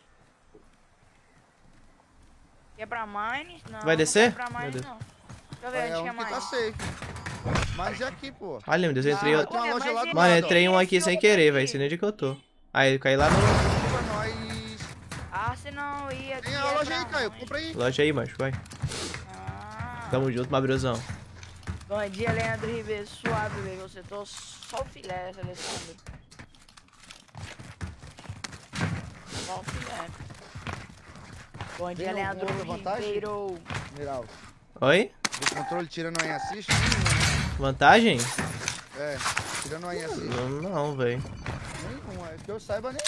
Quer pra mines? Não. Vai descer? Não quer pra Meu mines, Deus. não. Deixa eu ver É onde um que é que tá mais. safe. Mas é aqui, pô. Olha, meu Deus, eu entrei. Ah, Tem uma Ué, loja mas lá do ele- Mano, lado, eu entrei um aqui Esse sem outro querer, aqui. velho. Sei nem onde que eu tô. Aí, eu caí lá no. ó. Pra nós. Ah, se não ia. Tem ia a loja pra aí, Caio. mines. Compra aí. Loja aí, macho, vai. Ah. Tamo junto, Mabruzão. Bom dia, Leandro Ribeiro. Suave, velho. Você tô só o filé, Alessandro. Só o filé. Bom dia, Tem Leandro alguma outra vantagem? Ribeiro. Miral. Oi? O controle tirando aí assiste? Nenhuma, Vantagem? né? É. Tirando aí assiste. Não, não, velho. Nenhuma. É que eu saiba nem.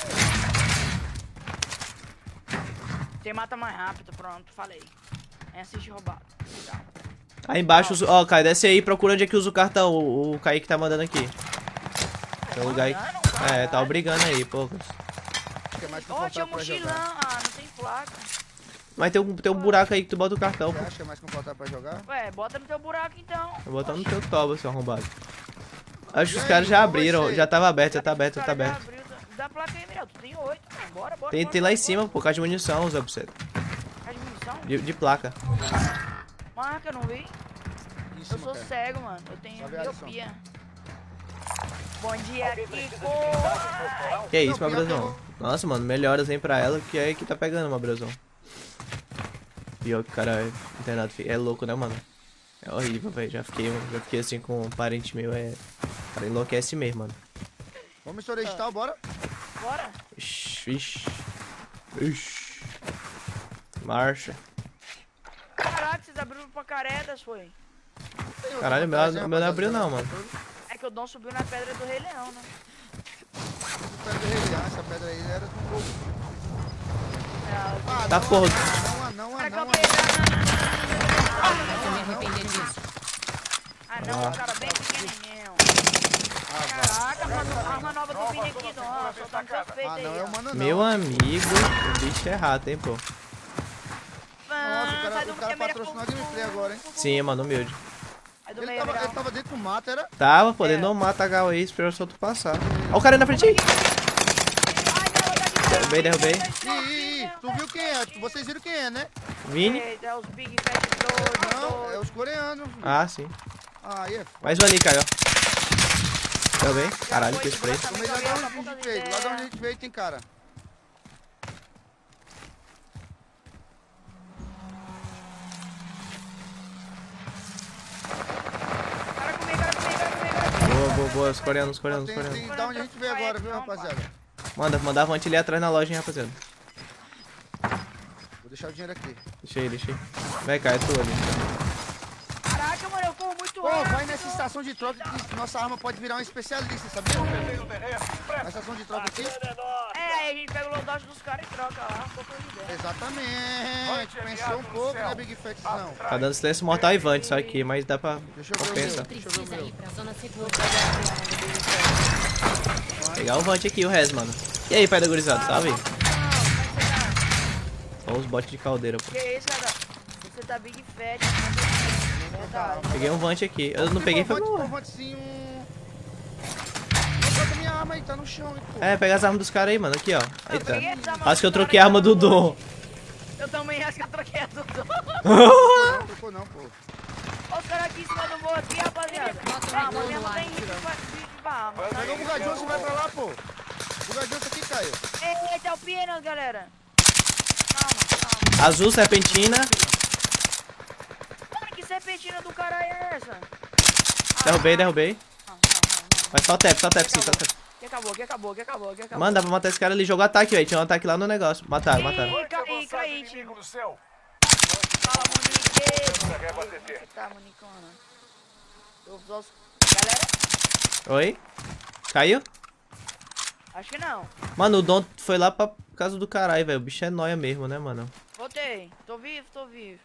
Você mata mais rápido, pronto, falei. É assiste roubado. Legal. Aí embaixo, os- ó, Caio, desce aí, procura onde é que usa o cartão. O, o Kaique tá mandando aqui. Tem um lugar aí. Mandando, É, tá caralho. obrigando aí, pô. Acho que é mais Ó, tinha confortável um pra mochilão. jogar. Ah, não tem placa. Mas tem um, tem um buraco aí que tu bota o cartão, Você pô. acha que é mais confortável pra jogar? Ué, bota no teu buraco então. Vou botar no teu toba, seu arrombado. Acho que os E caras aí, já como vai abriram, ser? já tava aberto, já tá Os aberto, já tá caras já aberto. abriu da- Dá placa aí, Miriam. Tu tem oito, mano. Bora, bora. Tem, bora, tem lá em bora, cima, pô, caixa de munição, Zé Buceta. Caixa de munição? De, de placa. Marca, eu não vi. Em Eu cima, sou cara. cego, mano. Eu tenho Só vê a lição. miopia. Bom dia, Kiko. Que isso, Não, pior Mabruzão? Nossa, mano, melhoras aí pra ela, que é aí que tá pegando, Mabruzão. Pior que o cara é internado, fi- é louco, né, mano? É horrível, velho. Já fiquei, já fiquei assim com um parente meu, é. O cara enlouquece mesmo, mano. Vamos estourar digital, bora? Bora. Ixi, ixi. Ixi. Marcha. Caraca, vocês abriram pra caretas, foi. Tem outra Caralho, o meu, vantagem, o meu não rapaziada, abriu não, jogar mano. controle. É que o Dom subiu na pedra do Rei Leão, né? Pedra do Rei Leão, essa pedra aí era do povo. Ah, Ah, Tá não, porra. Não, não, não, cara, não, calma aí. Eu vou me arrepender disso. Ah, não, Ah. cara, bem pequenininho. Ah, Caraca, mano, arma nova do Vini aqui, Dom. Só tá no seu peito ah, aí, não, ó. eu mando não. Meu amigo, o bicho é rato, hein, pô. Nossa, o Sai cara, do o cara meio, patrocinou a Mira. gameplay agora, hein? Sim, mano, humilde. Sai do Ele meio, tava, Mira. ele tava dentro do mato, era? Tava, pô, É. ele não mata a Gal aí, esperou só tu passar. Ó o cara aí na frente aí. Derrubei, derrubei. Ih, ih, tu viu quem é? Vocês viram quem é, né? Vini. Eita, é os Big Fat doidos. Não, é os coreanos. Ah, sim. Ah, aí é foda. Mais um ali, Caio. Derrubei. Caralho, que spray. No meio lá de onde a gente veio, lá de onde a gente veio tem cara. Cara comigo, cara comigo, cara comigo, cara comigo. Boa, boa, boa. Os coreanos, os coreanos, os Tem, coreanos. tem da onde a gente veio agora, viu, rapaziada? Manda, manda avante ali atrás na loja, hein, rapaziada. Vou deixar o dinheiro aqui. Deixa aí, deixa aí. Vai, Caio, é tu ali. Caraca, mano, eu corro muito Pô, rápido. vai nessa estação de troca que nossa arma pode virar um especialista, sabia? Na estação de troca aqui? É, aí a gente pega o loadout dos caras e troca lá, um pouco de ideia. Exatamente. Pensou um pouco, né, Big Fat? Não. Tá dando silêncio mortal e vante só aqui, mas dá pra Deixa eu ver o compensar. meu. Deixa eu ver o Precisa meu. ir pra zona segura. Pegar o vante aqui, o res, mano. E aí, pai da gurizada, sabe? Não, como é que você tá? Olha os botes de caldeira, pô. Que isso, cara? Você tá Big Fat, né? Verdade. Peguei um vante aqui. Eu não peguei, foi Pô, bom. vantezinho. Não troca minha arma aí, tá no chão, hein, pô. É, pega as armas dos caras aí, mano. Aqui, ó. Aí Eu peguei tá. essa arma Acho que eu dos troquei caras a arma que do eu não Dom. Eu também acho que eu troquei a do Dom. Não trocou não, pô. Olha os caras aqui em cima do morro aqui, rapaziada. Bota Ah, um mas no não ar. tem risco pra de barra. Pega o bugadinho, você vai pra lá, pô. Bugadinho aqui, Caio. Eita, é o Pienas, galera. Calma, calma. Azul, serpentina. Cara, que serpentina do caralho é essa? Derrubei, derrubei. Não, não, não, não. Mas só tap, só tap sim, só tap. Que acabou, que acabou, que acabou, que acabou. Mano, dá pra matar esse cara ali. Jogou ataque, velho. Tinha um ataque lá no negócio. Mataram, mataram. Ih, caí, caí, tio. Inimigo no céu. Fala, Monique. Carrega a T T. Você tá, Monicona? Eu vou... Galera, Oi? Caiu? acho que não. Mano, o Dom foi lá pra casa do caralho, velho. O bicho é nóia mesmo, né, mano? Voltei. Tô vivo, tô vivo.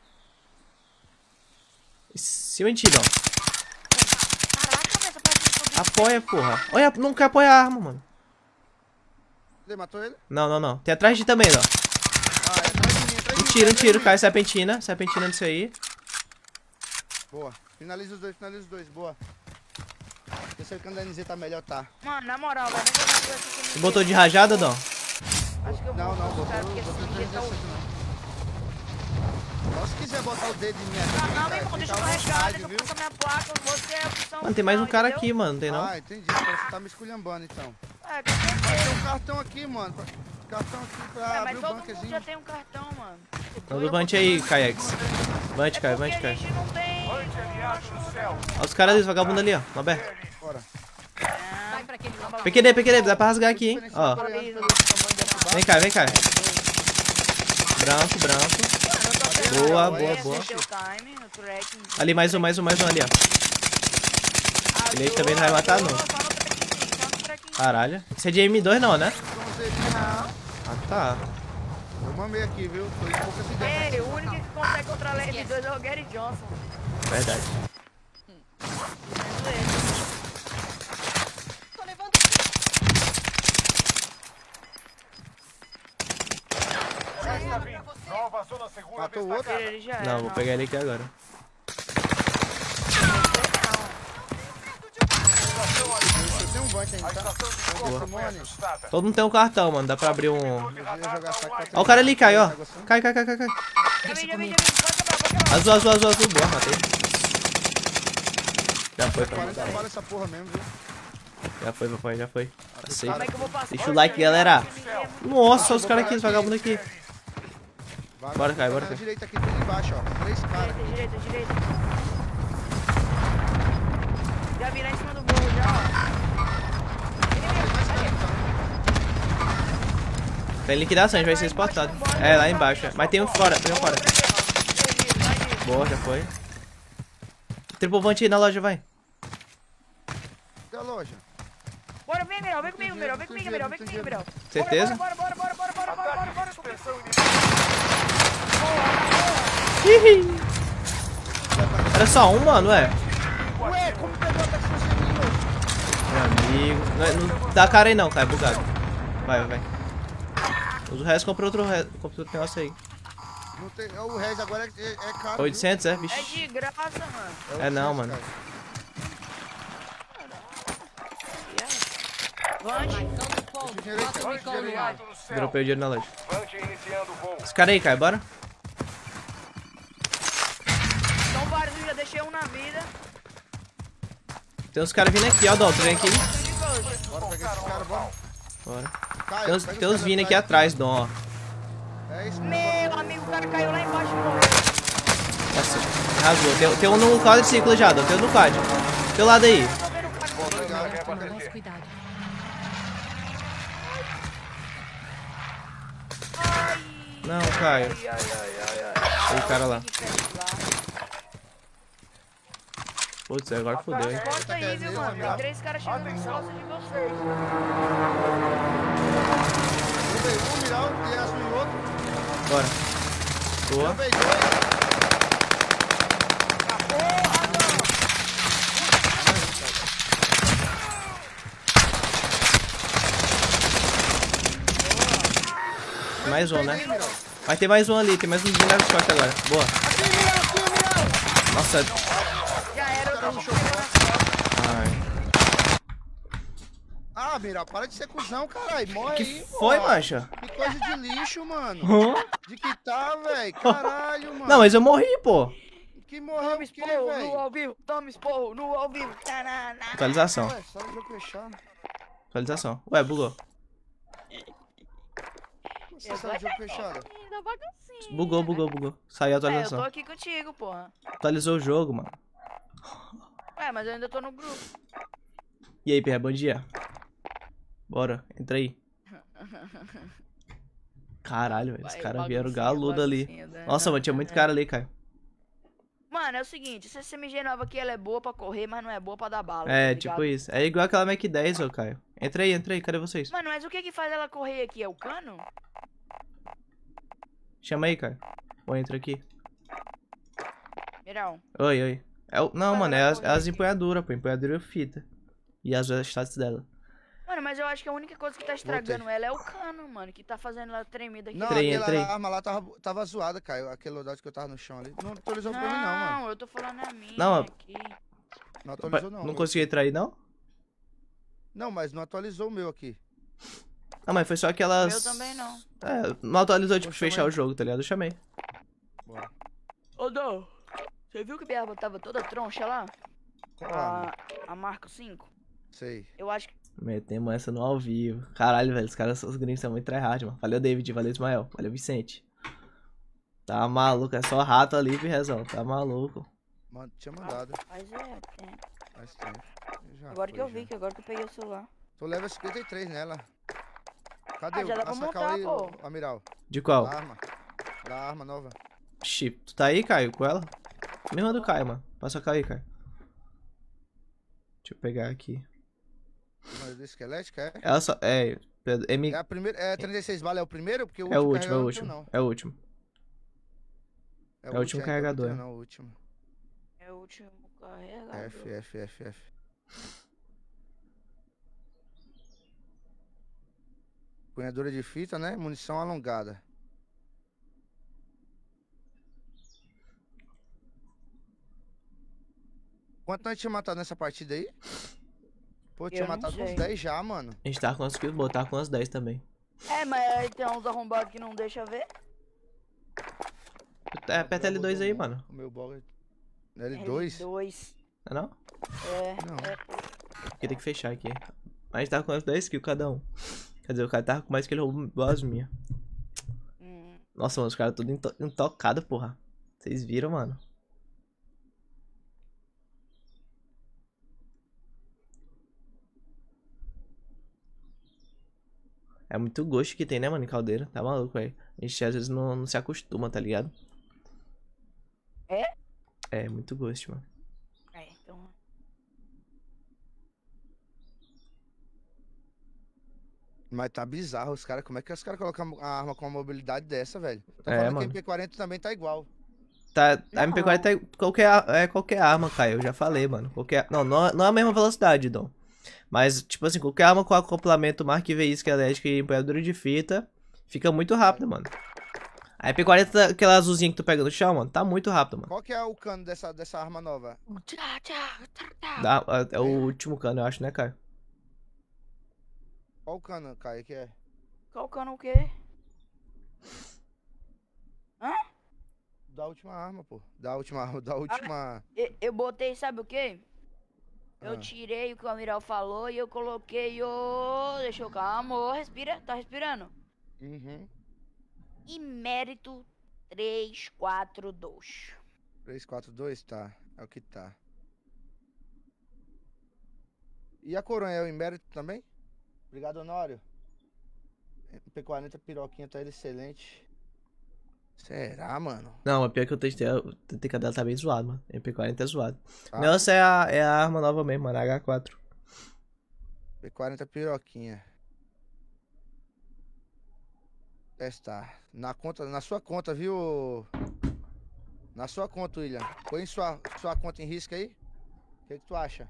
Em cima de ti, Dom. Caraca, mas essa parte que eu tô vivo. Apoia, porra. Olha, não quer apoiar a arma, mano. Você matou ele? Não, não, não. Tem atrás de ti também, Dom. Ah, é atrás de mim, atrás de Um mim. tiro, um atrás de tiro. mim. Cai serpentina. Serpentina disso aí. Boa. Finaliza os dois, finaliza os dois, boa. Eu sei que o N Z tá melhor, tá. Mano, na moral, velho, nem vou fazer essa Você botou de rajada, Dom? Acho que eu Não, vou não, botou, cara, porque botou esse jeito é o... trezentos e sessenta não. Só se quiser botar o dedo em minha Não, cara, não, meu irmão, deixa eu fica à carregar, vontade, deixa eu viu? passar minha placa, você é a opção. Mano, tem mais um final, cara entendeu? aqui, mano, não tem não? Ah, entendi. Então você tá me esculhambando, então. É, com Mas certeza. tem um cartão aqui, mano. pra- Cartão aqui pra É, abrir mas o todo mundo bunkerzinho. já tem um cartão, mano. Manda o Vante aí, Kaiex. Vante, É Caio, porque Vante, a Caio. gente não tem... Vante aliado no céu. Olha os caras ali, os vagabundos ali, ó. No aberto. Bora. Vai pra aquele local. P Q D, P Q D, dá pra rasgar aqui, hein? Ó. Vem cá, vem cá. Branco, branco. Boa, boa, boa. Ali, mais um, mais um, mais um ali, ó. Ele aí também não vai matar, não. Caralho. Esse é de M dois não, né? Ah, tá. Eu mamei aqui, viu? Tô em poucas ideias. Ei, o único que consegue controlar M dois é o Gary Johnson. Verdade. Tô levando. Resta vinte. Nova zona segura Matou o outro? destacada. Ele já é. Não, vou pegar ele aqui agora. Eu tenho um bunker ainda, tá? Boa. Simone. Todo mundo tem um cartão, mano. Dá pra abrir um... Eu ia jogar saco pra Ó o cara ali, cai, ó. Cai, cai, cai, cai, cai. Já vem, já vem, já vem. Pode quebrar, pode quebrar. Azul, azul, azul, azul. Boa, matei. Já foi, quarenta papai. bala essa porra mesmo, viu? Já foi, papai, já foi. Tá safe. Como é que eu vou passar? Deixa o like, galera. Nossa, os caras aqui, os vagabundos aqui. Vai, Bora, Caio, tá bora, na Caio. direita aqui, tudo embaixo, ó. Três caras. Direita, direita, direita. Já vi lá em cima do morro, já, ó. Tem liquidação, a gente vai ser exportado. É, lá embaixo. é. Mas tem um fora, tem um fora. Boa, já foi. Triple Vante aí na loja, vai. Cadê a loja? Bora, vem, Mirão, vem comigo, Mirão, vem comigo, Mirão, vem comigo, Mirão. Certeza? Bora, bora, bora, bora, bora, bora, bora, bora, bora. Hihi. Era só um, mano, ué. Ué, como pegou a taxa Meu amigo. Não, é- não dá cara aí não, cara, é bugado. Vai, vai, vai. Usa o resto, compra outro, re- compra outro negócio aí. Não tem, o resto agora é, é, é caro. oitocentos, é? É Vixe. de graça, mano. viu? É não, oitocentos, mano. Vante. Marcando ponto. Bota o bicão no ar. no céu. Dropei o dinheiro na loja. Vante iniciando o voo. Esse cara aí, Caio, bora? São vários, eu já deixei um na vida. Tem uns caras vindo aqui, ó, Dom, tu vem aqui. cara. Bora pegar esse cara, bora. Bora. Caio, Tem uns, pega tem os uns caras vindo aqui atrás, Dom, ó. É isso, Meu amigo, o cara caiu lá embaixo e morreu. Nossa, arrasou. Tem, tem um no quadriciclo já, Dom, tem um no quad. Teu lado aí. Tomamos cuidado. Não, Caio. Ai, ai, ai, ai. Tem o cara lá. Que quer ir lá. Putz, agora fodeu, hein. Corta aí, viu, mano? Tem três caras chegando em costas de vocês. Derrubei um, miral, tem aço em outro. Bora. Boa. Derrubei dois. Mais um, né? Vai ter mais um ali, tem mais um vindo nas costas agora. Boa. Aqui, miral, aqui, miral. Nossa. Já era, eu tô Caramba, Ai. Ah, miral, para de ser cuzão, caralho. Morre Que aí, foi, porra. mancha? Que coisa de lixo, mano. Hã? De que tá, velho? Caralho, mano. Não, mas eu morri, pô. Que morreu Toma o quê, esporro no velho? ao vivo, toma esporro no ao vivo. Tanana. Atualização. Ué, só o jogo fechado. Atualização. Ué, bugou. Você saiu do jogo fechado? Da baguncinha. Bugou, bugou, bugou. Saiu a É, eu tô atualização. aqui contigo, porra. Atualizou o jogo, mano. Ué, mas eu ainda tô no grupo. E aí, Pierre, bom dia. Bora, entra aí. Caralho, velho. Os Vai, caras vieram baguncinha, galudo ali. baguncinha, né? Nossa, mano, tinha muito cara ali, Caio. Mano, é o seguinte, essa S M G nova aqui, ela é boa pra correr, mas não é boa pra dar bala. É, tá ligado? tipo isso. É igual aquela Mac dez, ô, Caio. Entra aí, entra aí. Cadê vocês? Mano, mas o que que faz ela correr aqui? É o cano? Chama aí, Caio. Ou entra aqui. Mirão. Oi, oi. É o... Não, Vai, mano, vai é as, correr é as aqui. empunhaduras, pô. Empunhadura e fita. E as stats dela. Mano, mas eu acho que a única coisa que tá estragando ela é o cano, mano. Que tá fazendo ela tremida aqui. Não, Entrei, aquela entrei. arma lá tava, tava zoada, Caio. Aquele loadout que eu tava no chão ali. Não atualizou pra mim, não, mano. Não, eu tô falando a minha Não, aqui. Não atualizou, não. Não meu. consegui entrar aí, não? Não, mas não atualizou o meu aqui. Não, mas foi só aquelas... Eu também não. É, não atualizou, tipo, Eu fechar chamei. o jogo, tá ligado? Eu chamei. Bora. Ô, Dô, você viu que minha arma tava toda troncha lá? Qual arma? A, a Marco cinco? Sei. Eu acho que... Metemos essa no ao vivo. Caralho, velho, os caras, os gringos são muito tryhard, mano. Valeu, David, valeu, Ismael, valeu, Vicente. Tá maluco, é só rato ali, Pirrezão, tá maluco. Mano, tinha mandado. Faz é, tem. Faz tempo. Já Agora foi, que eu já. vi, que agora que eu peguei o celular. Tô level cinquenta e três nela. Cadê Ah, já dá o pra a sacal montar, aí, pô. o Amiral? De qual? Da arma. Da arma nova. Xi, tu tá aí, Caio, com ela? Mesma do Caio, mano. Passa a Caio aí, Caio. Deixa eu pegar aqui. Mas do esquelética, é? Ela só... É... M... É a primeira. É trinta e seis balas, é o primeiro? Porque o É o último último, é o carregador não último. tem, É o último. não. é o último então, carregador, Não, é. tem, não, o último. É o último carregador. F, F, F, F. Punhadura de fita, né? Munição alongada. Quanto nós tinha matado nessa partida aí? Pô, tinha Eu não matado uns sei. dez já, mano. A gente tá conseguindo botar com as dez também. É, mas aí tem uns arrombados que não deixa ver. É, aperta L dois aí, mano. O meu bog é L dois? L dois. Não é não? É. Não. é. Aqui tem que fechar aqui. A gente tá com as dez kills cada um. Quer dizer, o cara tava com mais que ele roubou igual as minhas. Hum. Nossa, mano, os caras tudo into intocado, porra. Vocês viram, mano? É muito gosto que tem, né, mano, em caldeira. Tá maluco, velho. A gente às vezes não, não se acostuma, tá ligado? É? É, muito gosto, mano. É, então. Mas tá bizarro, os caras. Como é que os caras colocam a arma com uma mobilidade dessa, velho? Tá É, falando que mano. a M P quarenta também tá igual. Tá, a Não. M P quarenta é qualquer, ar- é qualquer arma, Caio. Eu já falei, mano. Qualquer, não, não, é- não é a mesma velocidade, Dom. Mas, tipo assim, qualquer arma com acoplamento Mark V I esquelética e empunhadura de fita fica muito rápido, mano. A M P quarenta, aquela azulzinha que tu pega no chão, mano, tá muito rápido, mano. Qual que é o cano dessa, dessa arma nova? Tchá, tchá, tchá, tchá. Dá- é o último cano, eu acho, né, Caio? Qual o cano, Caio, que é? Colocando o quê? Da última arma, pô. Da última arma, da última... Eu, eu botei, sabe o quê? Eu Ah. tirei o que o Amiral falou e eu coloquei o... Deixa eu... Calma, ô, respira. Tá respirando? Uhum. Imérito três quatro dois. três, quatro, dois, tá. É o que tá. E a coronha é o Imérito também? Obrigado, Honório. M P quarenta piroquinha tá excelente. Será, mano? Não, mas pior que eu testei, o T K dela tá bem zoado, mano. M P quarenta é zoado. Tá? Não, essa é a, é a arma nova mesmo, mano, H quatro. M P quarenta piroquinha. Testar. Na conta, na sua conta, viu? Na sua conta, William. Põe sua, sua conta em risco aí. O que, que tu acha?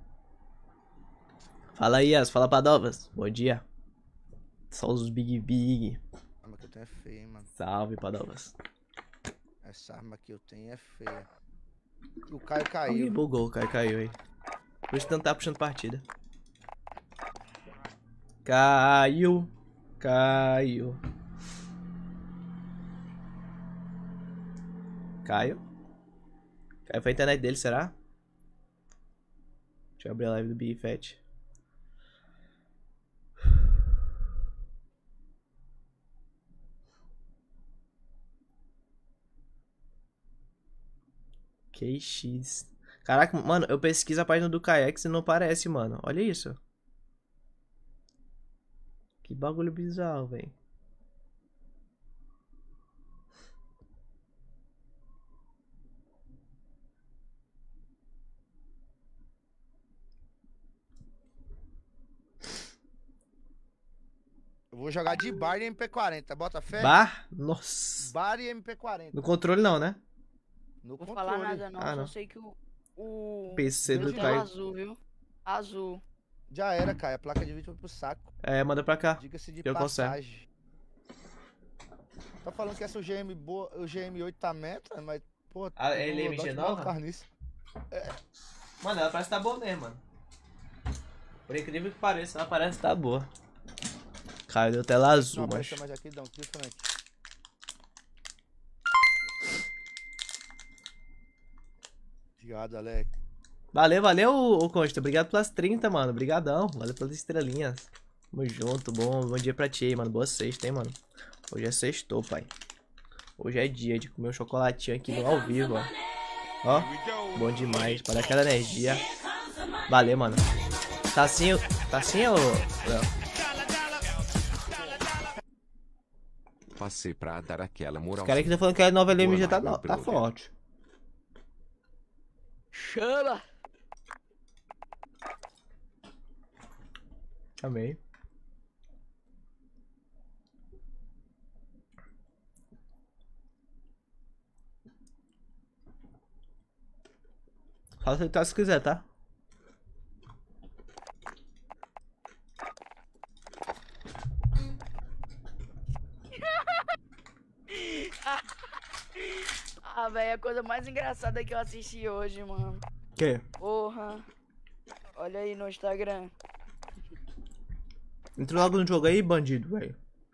Fala aí, As, fala pra Dovas. Bom dia. Só os Big Big. A arma que eu tenho é feia, hein, mano. Salve, Padovas. Essa arma que eu tenho é feia. O Caio Alguém caiu. bugou, o Caio caiu aí. Por isso que não tá puxando partida. Caiu. Caiu. Caiu. Caiu pra internet dele, será? Deixa eu abrir a live do Big Fat. Q X. Caraca, mano, eu pesquiso a página do Kaex e não aparece, mano. Olha isso. Que bagulho bizarro, velho. Eu vou jogar de bar e M P quarenta. Bota fé? Bar? Nossa. Bar e M P quarenta. No controle não, né? No Vou controle. falar nada não, Ah, só não. sei que o... O... P C meu do tem Caio. azul, viu? Azul. Já era, Caio. A placa de vídeo foi pro saco. É, manda pra cá. Diga-se de Eu conserto. passagem. Tá falando que essa o G M boa, o G M oito tá meta, mas, pô... A eu L M G vou dar nova? uma carniça. É. Mano, ela parece que tá boa mesmo, mano. Por incrível que pareça, ela parece que tá boa. Caio deu tela azul, Não, mas... apareceu mais aqui, não. Aqui, Frank. Obrigado, Alex. Valeu, valeu, ô Consta. Obrigado pelas trinta, mano. Obrigadão. Valeu pelas estrelinhas. Tamo junto. Bom, bom dia pra ti aí, mano. Boa sexta, hein, mano. Hoje é sextou, pai. Hoje é dia de comer um chocolatinho aqui no ao vivo, ó. Ó, bom demais. Para dar aquela energia. Valeu, mano. Tá assim, tá assim, ô... Léo? Passei pra dar aquela moral. Os caras que tá falando que a nova L M G tá, Boa, no- tá Bruno. forte. Chama! Amém. Só aceitar se quiser, tá? Ah, velho, a coisa mais engraçada que eu assisti hoje, mano. Que? Porra. Olha aí no Instagram. Entra logo no jogo aí, bandido, velho.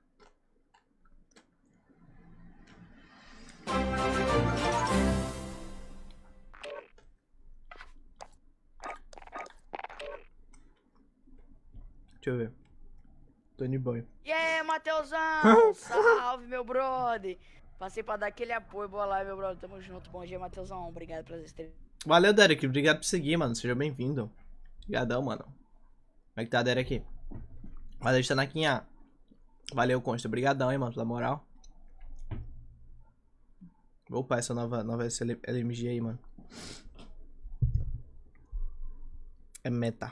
Deixa eu ver. Tony Boy. E aí, Mateusão? Salve, meu brother. Passei pra dar aquele apoio. Boa live, meu brother. Tamo junto. Bom dia, Mateusão. Obrigado pelas estrelas. Valeu, Derek. Obrigado por seguir, mano. Seja bem-vindo. Obrigadão, mano. Como é que tá, Derek? Valeu, Stanaquinha. Valeu, Consta. Obrigadão, hein, mano, pela moral. Vou upar essa nova, nova L M G aí, mano. É meta.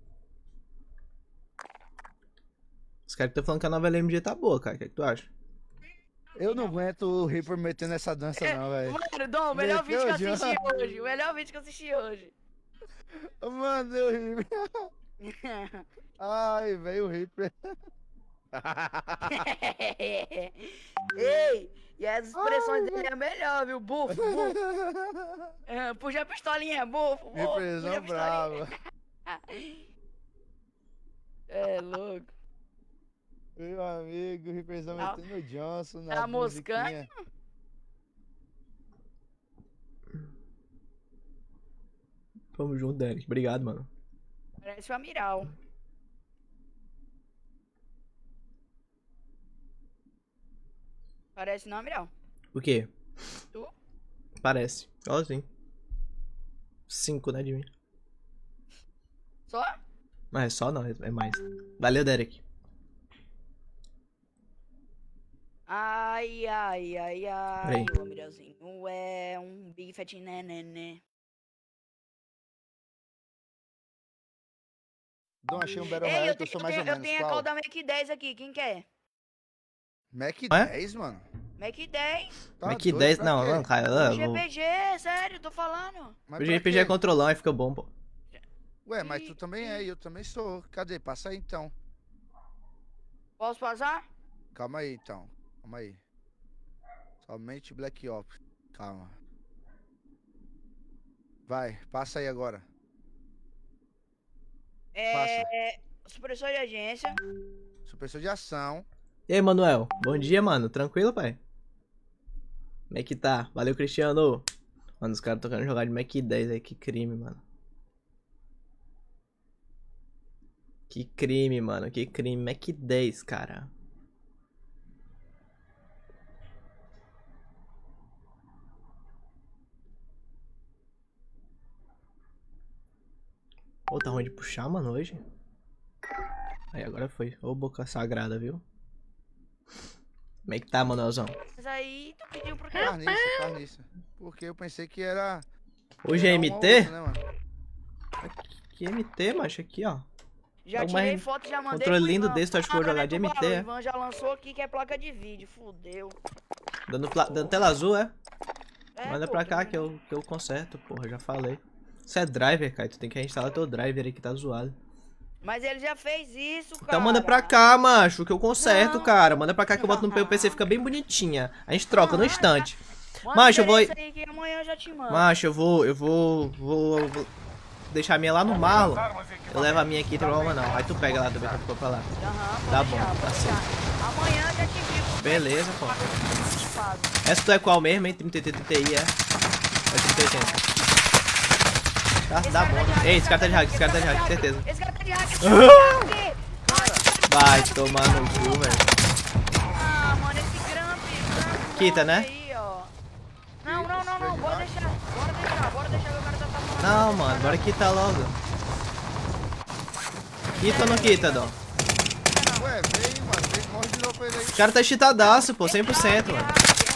Os caras que estão falando que a nova L M G tá boa, cara. O que é que tu acha? Eu não aguento o Reaper metendo essa dança, não, velho. Mano, Dom, o melhor vídeo que eu Meteu, assisti já. hoje. O melhor vídeo que eu assisti hoje. Mano, eu ri. Ai, velho, o Reaper. Ei, e as expressões dele é melhor, viu? Bufo, bufo. É, puxa a pistolinha, bufo, bufo. Puxa a Reaperzão bravo. pistolinha. É louco. Meu amigo, o Reaperzão Tá- metendo o Johnson na tá moscando? musiquinha. Tamo junto, Derek. Obrigado, mano. Parece o Amiral. Parece não, Amiral? O quê? Tu? Parece. Ó, sim. Cinco, né, de mim. Só? Mas é só não, é mais. Valeu, Derek. Ai, ai, ai, ai. Peraí. O Amiralzinho é um big fat neném. Dom, achei um Battle Ei, Royale eu que eu tenho, sou eu mais tenho, ou eu menos. tenho a Qual? call da Mac dez aqui, quem quer? Mac É? dez, mano. Mac dez. Tá Mas que doido dez. pra Não, quê? não, cara. O eu vou- G P G, sério, tô falando. Mas O pra G P G é quê? controlão e fica bom, pô. Ué, mas tu também é, e eu também sou. Cadê? Passa aí então. Posso passar? Calma aí então. Calma aí. Somente Black Ops. Calma. Vai, passa aí agora. É. Supressor de agência. Supressor de ação. E aí, Manuel? Bom dia, mano. Tranquilo, pai? Como é que tá? Valeu, Cristiano. Mano, os caras estão querendo jogar de Mac dez aí. Que crime, mano. Que crime, mano. Que crime. Mac dez, cara. Pô, tá ruim de puxar, mano, hoje. Aí, agora foi. Ô, boca sagrada, viu? Como é que tá, Manuelzão? Mas aí tu pediu por quê? Carniça, carniça. Porque eu pensei que era. Hoje é era um M ou T? outro, né, mano? Que M T, macho, aqui, ó. Já Então, tirei mas foto, já mandei controle pro lindo Ivan. desse, tu acha que eu vou Ah, jogar não, de é pro M T, Balu, é? O Ivan já lançou aqui que é placa de vídeo, fudeu. Dando, pla- dando tela azul, é? É, Manda pô, pra cá tu- que eu, que eu conserto, porra, já falei. Isso é driver, cara, tu tem que reinstalar teu driver aí que tá zoado. Mas ele já fez isso, cara. Então manda pra cá, macho, que eu conserto, Não. cara. Manda pra cá que eu boto no meu P C, fica bem bonitinha. A gente troca no instante. Manda Macho, eu vou... isso aí que amanhã eu já te mando. Macho, eu vou... Eu vou... Vou... vou deixar a minha lá no Marlon. Eu levo a minha aqui, não tem problema não. Aí tu pega lá também, tu compra lá. Aham, Tá pode bom, deixar, tá pode certo. deixar. Amanhã eu já te digo. Beleza, pô. Faz. Essa tu é qual mesmo, hein? trinta e oito Ti, é? É trinta e oitenta. Tá, Esse dá cara bom. tá de hack, Ei, esse cara tá de hack, esse cara tá de hack, esse certeza. Esse cara tá de hack, esse cara tá de hack. Vai tomar no cu, velho. Ah, mano, esse Gramp. Quita, né? Aí, ó. Não, não, não, não. Bora deixar. Bora deixar, bora deixar que o cara tá falando. Não, mano, bora quitar logo. Quita ou não quita, Dom? Ué, vem, mano. Vem, morre de novo pra ele aí. O cara tá cheatadaço, pô, cem por cento, mano.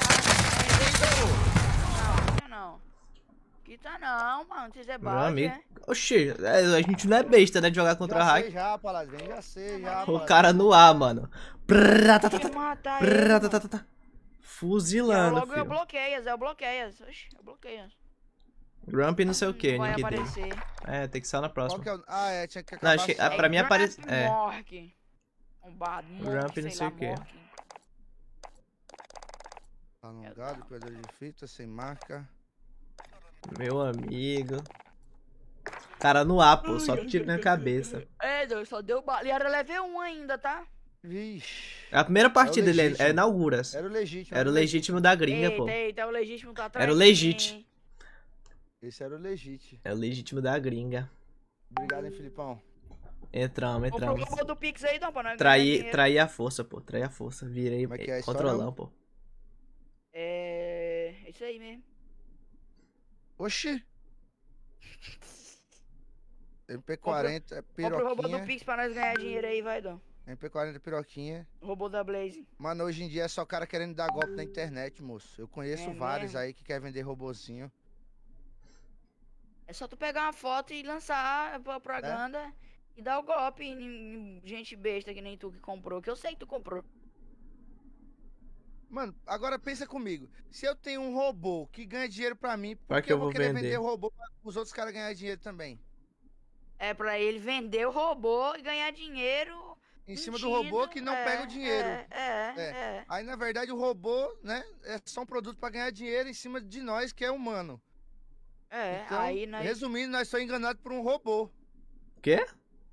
Não, não. Quita não, mano. Vocês é Meu bala, amigo. né? Oxi, é, a gente não é besta, né, de jogar contra Já hack. sei já, Paladino. Já sei já, O Paladino. cara no ar, mano. Prrrr, tá, tá, Tem tá, que matar prrrr, ele, tá, mano. tá, tá, tá. Eu Fuzilando, logo eu filho. bloqueias, eu bloqueias. Oxi, eu bloqueias. Ramp não sei o que, Vai nick dele. aparecer. É, tem que ser na Qual próxima. que é o... Ah, é, tinha que Não, acabar acho que só. ah, pra mim aparece. Gramp É. Mork. Bombado, Mork, Ramp não sei lá, o quê. Mork. Alongado, pedra de fita, sem marca. Meu amigo. Cara no ar, pô, só tiro na cabeça. É, Deus, só deu bala. E era level um ainda, tá? Vixe. A primeira partida dele legítimo. é inauguras. Era o legítimo. Era o legítimo da gringa, Eita, pô. eita, o legítimo tá atrás. Era o de legit. mim. Esse era o legítimo. É o legítimo da gringa. Obrigado, hein, Filipão. Entramos, Comprou entramos. o do Pix aí, não, pra nós ganhar Traí, dinheiro. traí a força, pô. Traí a força. Virei Como é que é a história, controlão, não? pô. É. Isso aí mesmo. Oxi. M P quarenta, Compra o robô do piroquinha. Pix pra nós ganhar dinheiro aí, vai, Dom. M P quarenta, piroquinha. Robô da Blaze. Mano, hoje em dia é só cara querendo dar golpe na internet, moço. Eu conheço É vários mesmo? aí que querem vender robozinho. É só tu pegar uma foto e lançar a propaganda É? e dar o golpe em, em gente besta que nem tu que comprou. Que eu sei que tu comprou. Mano, agora pensa comigo. Se eu tenho um robô que ganha dinheiro pra mim, por Pra que que eu eu vou vou querer vender? vender robô pra os outros caras ganharem dinheiro também? É pra ele vender o robô e ganhar dinheiro. Em cima do mentindo. robô que não É, pega o dinheiro. É, é, É. é. Aí, na verdade, o robô, né, é só um produto pra ganhar dinheiro em cima de nós, que é humano. É, Então, aí nós. resumindo, nós somos enganados por um robô. Quê?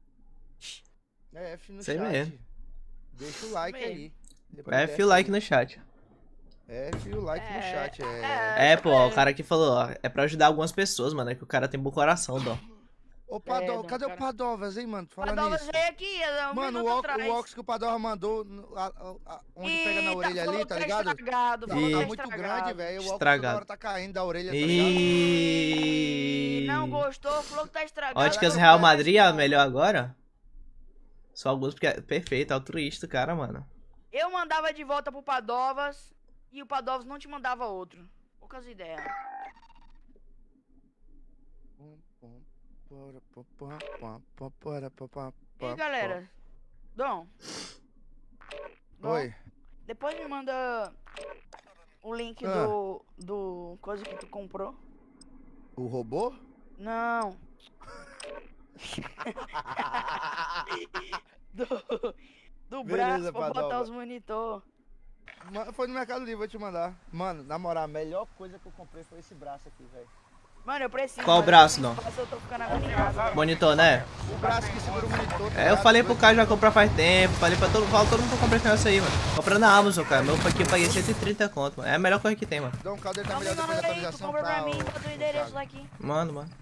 É, F no Sei chat. mesmo. Deixa o like Mesmo. aí. Depois F desce o like aí. no chat. F e o like no É, chat. É. É, pô, o cara aqui falou, ó, é pra ajudar algumas pessoas, mano, é que o cara tem bom coração, Dó. Ô, Padova, não, cadê cara. o Padovas, hein, mano? Falando Padovas nisso. veio aqui, há um Mano, o, minuto ó- atrás. o óculos que o Padova mandou, no- a- a- a- onde pega na Eita, orelha falou ali, tá que ligado? Estragado, Tá, falou que tá é muito estragado. grande, velho. O óculos Estragado. toda hora tá caindo da orelha, tá ligado? E... Não gostou, falou que tá estragado. Óticas Agora Real vai, Madrid, a mano. melhor agora? Só alguns, porque é perfeito, altruísta, o cara, mano. Eu mandava de volta pro Padovas e o Padovas não te mandava outro. Poucas ideias. E aí, galera? Dom. Dom, Oi. depois me manda o link Ah. do, do coisa que tu comprou. O robô? Não. do do Beleza, braço pra botar Padova. os monitor. Ma- Foi no Mercado Livre, vou te mandar. Mano, na moral, a melhor coisa que eu comprei foi esse braço aqui, velho. Mano, eu preciso. Qual mas braço, sem não? espaço, Eu tô ficando agoniado. velho. Monitor, né? O braço que segura o monitor. tá É, eu ligado? falei pro cara já comprar faz tempo, falei pra todo, falo, todo mundo pra comprar esse negócio aí, mano. Compra na Amazon, cara, meu aqui eu paguei cento e trinta conto, mano. É a melhor coisa que tem, mano. Dá um caldo, ele tá Então me melhor depois da manda aí, tu atualização. compra pra tá, mim, ô- bota o ô, endereço Thiago. aqui. Mano, mano.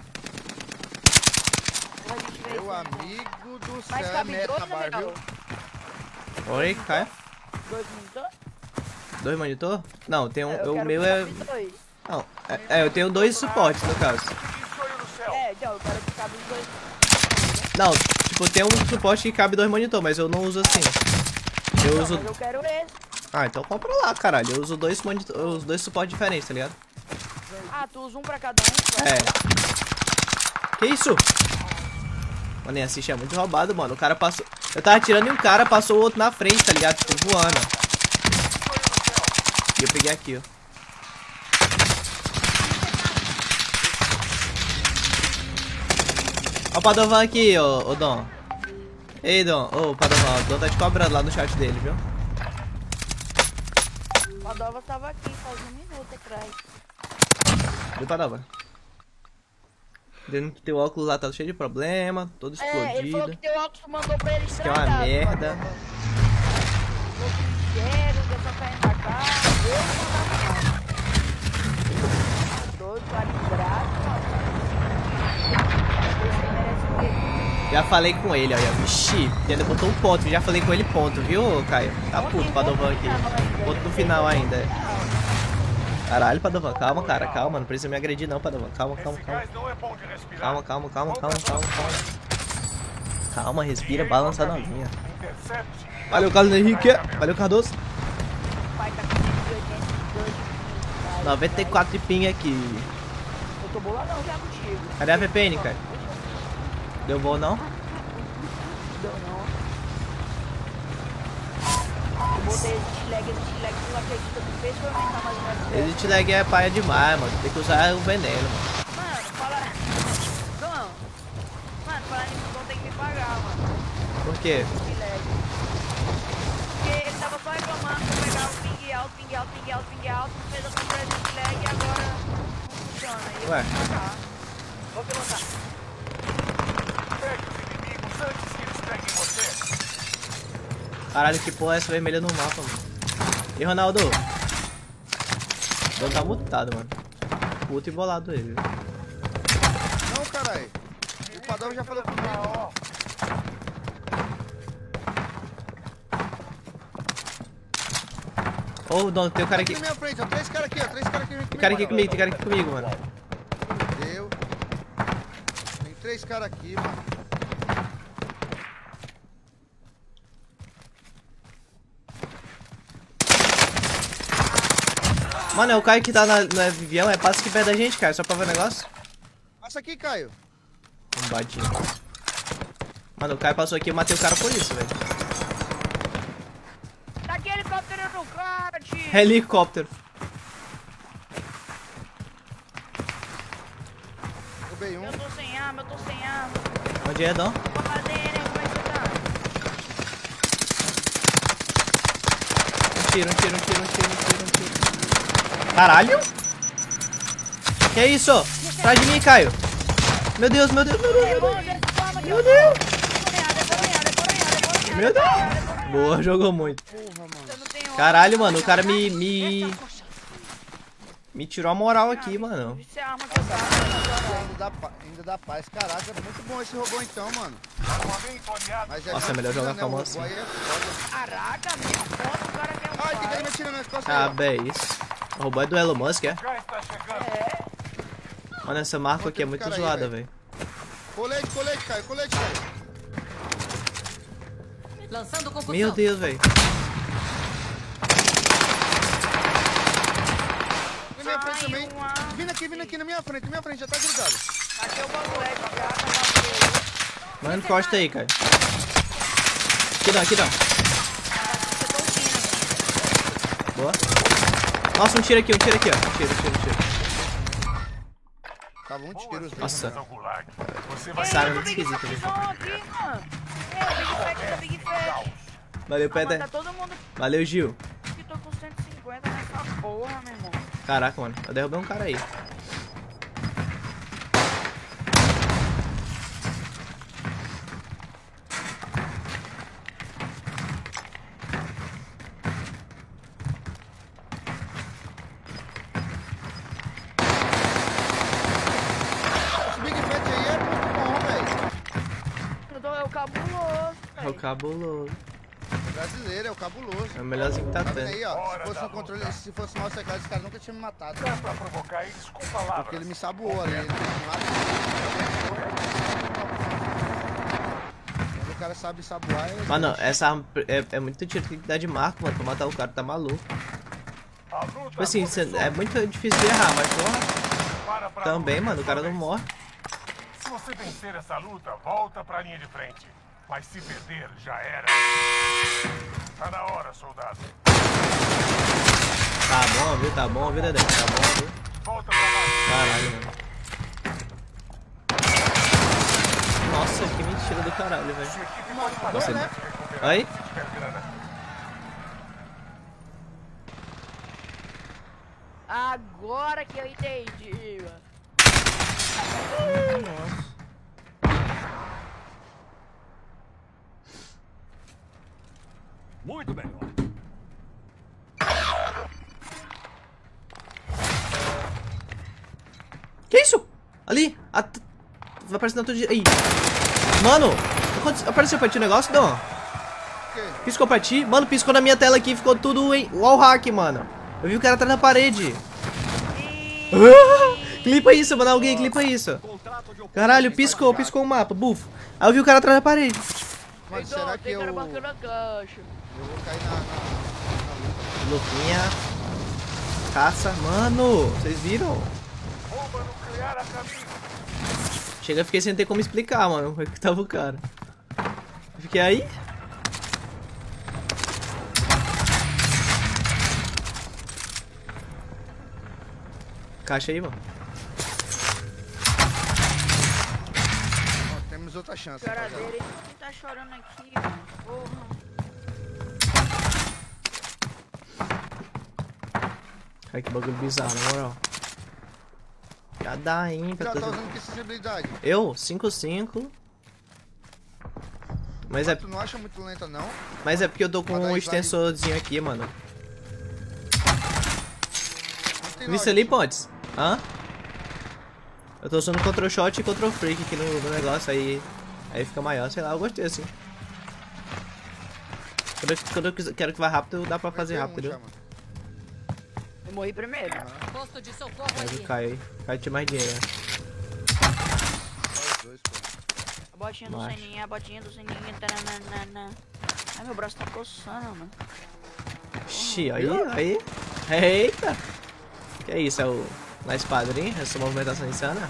Pra gente ver Meu isso. amigo do Mas céu, é cabe dois, metabar, né, viu? Miguel? Oi, Caio? Dois monitor? Dois monitor? Não, tem um, É, eu o quero meu que é... cabe dois. Não, é, é, eu tenho dois suportes, no caso. É, então, eu quero que cabe os dois. Não, tipo, tem um suporte que cabe dois monitor, mas eu não uso assim. Eu Não, uso... mas eu quero esse. Ah, então compra lá, caralho. Eu uso dois monitor, os dois suportes diferentes, tá ligado? Ah, tu usa um pra cada um? É. Que isso? Mano, nem assiste, é muito roubado, mano. O cara passou... Eu tava atirando em um cara, passou o outro na frente, tá ligado? Tipo, voando. E eu peguei aqui, ó. Ó o Padovan aqui, ô, ô Dom. Ei, Dom. Ô, Padovan, o Dom tá te cobrando lá no chat dele, viu? O Padova tava aqui faz um minuto atrás. Viu, Padovan? Dizendo que teu óculos lá tá cheio de problema, todo É, ele falou explodido. que teu óculos mandou pra ele Isso que é estragar. uma merda. Falou que lixeiro, deu pra cair na cara. Eu não mandava nada. Doido, calibrado, mano. Você merece o quê? Já falei com ele, olha. Vixi, ele botou um ponto. Já falei com ele, ponto, viu, Caio? Tá puto, Padovan aqui. Ponto no final ainda. Caralho, Padovan, calma, cara, calma. Não precisa me agredir, não, Padovan. Calma, calma, Esse calma. gás não é bom de respirar. Calma, calma, calma, calma, calma, calma. Calma, respira, balança na minha. Intercept. Valeu, Carlos Henrique. Valeu, Cardoso. O pai tá com cento e oitenta e dois de ping. noventa e quatro de ping aqui. Eu tô boladão já contigo. Cadê a V P N, cara? Deu bom, não? Deu não. Eu botei exit lag, exit lag, tu não acredita que fez pra aumentar mais uma vez. Exit lag é paia demais, mano. Tem que usar o veneno, mano. Mano, fala. Não. Mano, falar nisso, não tem que me pagar, mano. Por quê? Exit lag. Porque ele tava só reclamando pra pegar o ping alto, ping alto, ping alto, ping alto, fez a compra de exit lag e agora não funciona. E eu Ué. vou pagar. Vou pilotar. Pegue os inimigos antes que eles peguem você. Caralho, que porra é essa vermelha no mapa, mano? E Ronaldo? O Dom tá mutado, mano. Puto e bolado ele. Não, caralho. O Padova já falou comigo. Ô, Dom, tem um cara aqui. Aqui na minha frente, ó. Três caras aqui, ó. Três caras aqui. Tem cara aqui comigo, tem cara aqui comigo, mano. Deu. Tem três caras aqui, mano. Mano, é o Caio que tá na, no avião, é passa aqui perto da gente, cara, só pra ver o negócio. Passa aqui, Caio. Um badinho. Mano, o Caio passou aqui, eu matei o cara por isso, velho. Tá aqui helicóptero no cara, tio. Helicóptero. Roubei um. Eu tô sem arma, eu tô sem arma. Onde é, Dom? Tô fazendo, hein? Como é que você tá? Um tiro, um tiro, um tiro, um tiro, um tiro, um tiro. Caralho? Que isso? Atrás de mim, Caio. Meu Deus, meu Deus, meu Deus, meu Deus. Meu Deus. Meu Deus. Boa, jogou muito. Caralho, mano, o cara me... Me, me tirou a moral aqui, mano. Isso é arma que eu tava. Ainda dá, pa- ainda dá paz. Caraca, muito bom esse robô então, mano. Armamento aliado. Mas Nossa, é melhor jogar com a mão né? O robô assim. aí é foda. Caraca, minha foto, o cara quer um Ai, tem pai. que me atirar nas costas Ah, aí, ó. bem, isso. O robô é do Elon Musk, é? O gás tá chegando. Mano, essa marca aqui é muito Cara aí, zoada, velho. velho. Colete, colete, Caio. Colete, Caio. Lançando confusão. Meu Deus, velho. Vem na minha frente também. Sai uma. Vindo aqui, vindo aqui na minha frente. Na minha frente, já tá grudado. Aqui é o bagulho, é de gata, bagulho. Mano, encosta aí, cara. Aqui não, aqui não. Boa. Nossa, um tiro aqui, um tiro aqui, ó. Um tiro, um tiro, um tiro. Tava um tiro os dois. Nossa. Ao gulag. Você vai Passaram Ei, muito o Big esquisito, Fat velho. não aqui, mano. É, o Big Fat da Big Fat. Valeu, Ah, mano, Pedro. tá todo mundo Valeu, Gil. que tô com cento e cinquenta nessa porra, meu irmão. Caraca, mano. Eu derrubei um cara aí. Esse Big Fat aí é muito bom, velho. Eu tô, é o cabuloso, É o velho. cabuloso. Brasileiro, é o cabuloso. É o melhorzinho que tá Tá vendo tendo. aí, ó? Se fosse um controle, se fosse mal secado, esse cara nunca tinha me matado. pra provocar eles com palavras. Porque ele me saboou ali. Ele me matou. Quando o cara sabe saboar, é... Mano, essa arma é, é muito tiro que dá de marco, mano. Pra matar o cara, tá maluco. A luta Tipo assim, cê- começou. é muito difícil de errar, mas porra. Para pra Também, luta, mano, o cara não vez. morre. Se você vencer essa luta, volta pra linha de frente. Mas se perder, já era. Tá na hora, soldado. Tá bom, viu? Tá bom, viu, Dedé? Tá bom, viu? Volta pra base. Caralho, mano. Nossa. Nossa, que mentira do caralho, velho. Você... Aí? Agora que eu entendi, mano. Nossa. Muito melhor. Que isso? Ali! A... Vai aparecendo tudo de... Aí! Mano! Apareceu pra ti o negócio, não? Piscou pra ti? Mano, piscou na minha tela aqui, ficou tudo em wall hack, mano. Eu vi o cara atrás da parede. Ah, clipa isso, mano. Alguém clipa isso. Caralho, piscou, piscou o mapa. Bufo. Aí eu vi o cara atrás da parede. Mano, será que eu... Eu vou cair na... na... na Luquinha. Caça. Mano, vocês viram? Chega, fiquei sem ter como explicar, mano. Como é que tava o cara. Fiquei aí. Caixa aí, mano. Ó, temos outra chance. Cara dele, ele tá chorando aqui, mano. Porra. Ai, que bagulho bizarro, na moral. Já dá, hein? Já Pra tá todo... usando que sensibilidade? Eu? cinco cinco. Mas é... Tu não acha muito lenta, não? Mas é porque eu tô com um extensorzinho aqui, mano. Viu isso ali, Pontes? Hã? Eu tô usando Control Shot e Control Freak aqui no, no negócio, aí... Aí fica maior, sei lá, eu gostei assim. Quando eu, quando eu quiser- quero que vá rápido, dá pra fazer rápido, entendeu? Eu morri primeiro. Posto de socorro Mas o ali. Caio, Caio tinha mais dinheiro, né? A botinha do Macho. sininho, a botinha do sininho. Tananana. Ai, meu braço tá coçando, mano. Xi, aí, aí. Eita! Que é isso? É o Nice Padrinho? Essa movimentação insana?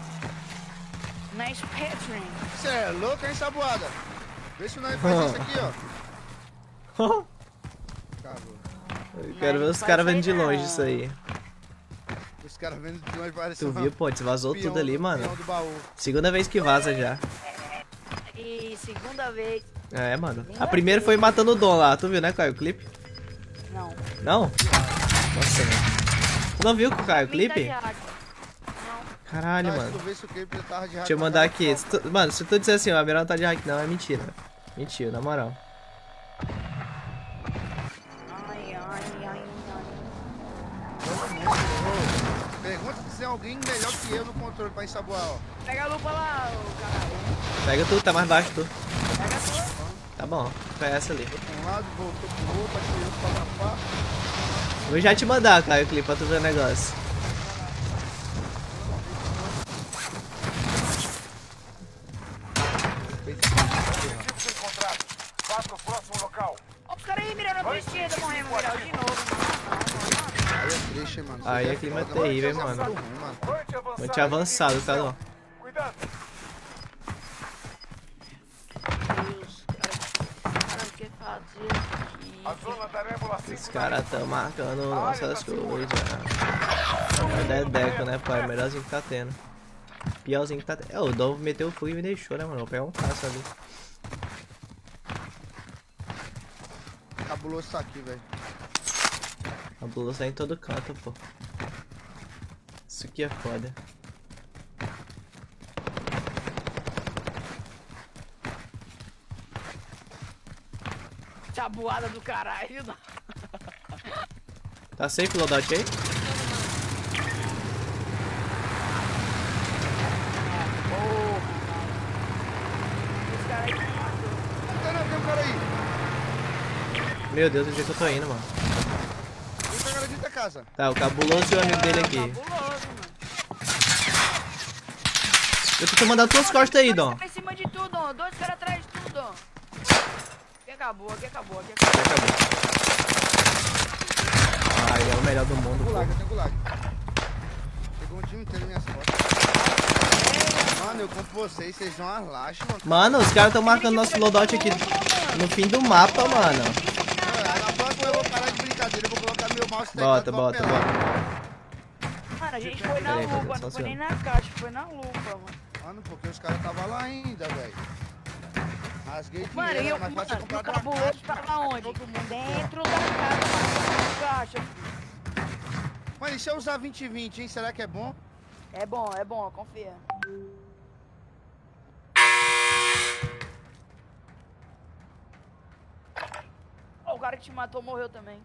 Nice Petrin. Você é louco, hein, Sabuada? Vê se nós faz isso aqui, ó. Cagou. Eu quero ver os caras vendo de longe isso aí. Os caras vendo de longe parece Tu viu, pô? Vazou peão tudo ali, do- mano. peão do baú. Segunda vez que vaza já. E segunda vez. É, mano. A primeira foi matando o Dom lá. Tu viu, né, Caio, o clipe? Não. Não? Nossa, mano. Tu não viu, Caio, o clipe? Não. Caralho, Ah, se mano. tu vê se o clipe já tava de hack, Deixa eu mas mandar tá aqui. Se tu- Mano, se tu disser assim, ó, a Miranda tá de hack, não, é mentira. Mentira, na moral. Ai, ai, ai, ai. Pergunta se tem alguém melhor que eu no controle pra ensaboar, ó. Pega a lupa lá, ô caralho. Pega tu, tá mais baixo tu. Pega a sua. Tá bom, pega essa ali. Foi pra um lado, voltou pro outro, atirou pra tapar. Vou já te mandar, Caio, o clipe pra tu ver o negócio. Vá pro próximo local. Ó, os caras aí mirando pra esquerda, morrendo viral de novo. Aí é triste, mano. Aí Isso é clima foda, terrível, hein, Isso é mano. muito ruim, mano. Frente avançada. Muito avançado, tá, não? Cuidado. Deus, cara. Cara, o que fazer aqui? A zona da Nébula cinco Os caras tão marcando nossas coisas. É dedeco, né, pai? Melhorzinho que tá tendo. Piorzinho que tá tendo. É, o Dom meteu o fogo e me deixou, né, mano? Vou pegar um caça ali. Cabuloso isso aqui, velho. A blusa tá em todo canto, pô. Isso aqui é foda. Tabuada do caralho. Tá safe o loadout aí? Os caras aí. Não, não, tem um cara aí. Meu Deus, onde é que eu tô indo, mano? Tem um cara dentro da casa. Tá, o cabuloso e o amigo dele aqui. Cabuloso, mano. Eu tô mandando tuas costas aí, Dom. Tá em cima de tudo, ó. Dois caras atrás de tudo, ó. Aqui acabou, aqui acabou, aqui acabou. Ai, é o melhor do mundo, Gulag, pô. eu tenho gulag. Pegou um time inteiro nas minhas costas. Mano, eu compro vocês, vocês dão umas laxas, mano. Mano, os caras tão marcando nosso loadout aqui no fim do mapa, mano. Mano, na próxima eu vou parar de brincadeira, eu vou colocar meu mouse Bota, teclado bota, pelado. bota. Mano, a gente foi na Peraí, lupa, peraí, só não foi um nem na caixa, foi na lupa, mano. Ah, Mano, porque os caras estavam lá ainda, velho. Rasguei Mano, dinheiro, e eu, era mais fácil mano, comprar o cabuloso tava onde? Dentro da casa, mano. O que acha? Mano, e se eu usar vinte e vinte, hein? Será que é bom? É bom, é bom, confia. Ó, o cara que te matou morreu também.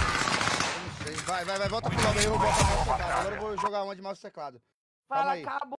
Eu não sei. Vai, vai, vai, volta pro lado aí, eu vou voltar mais teclado. Agora eu vou jogar uma de mouse e teclado. Calma Fala, aí. acabou.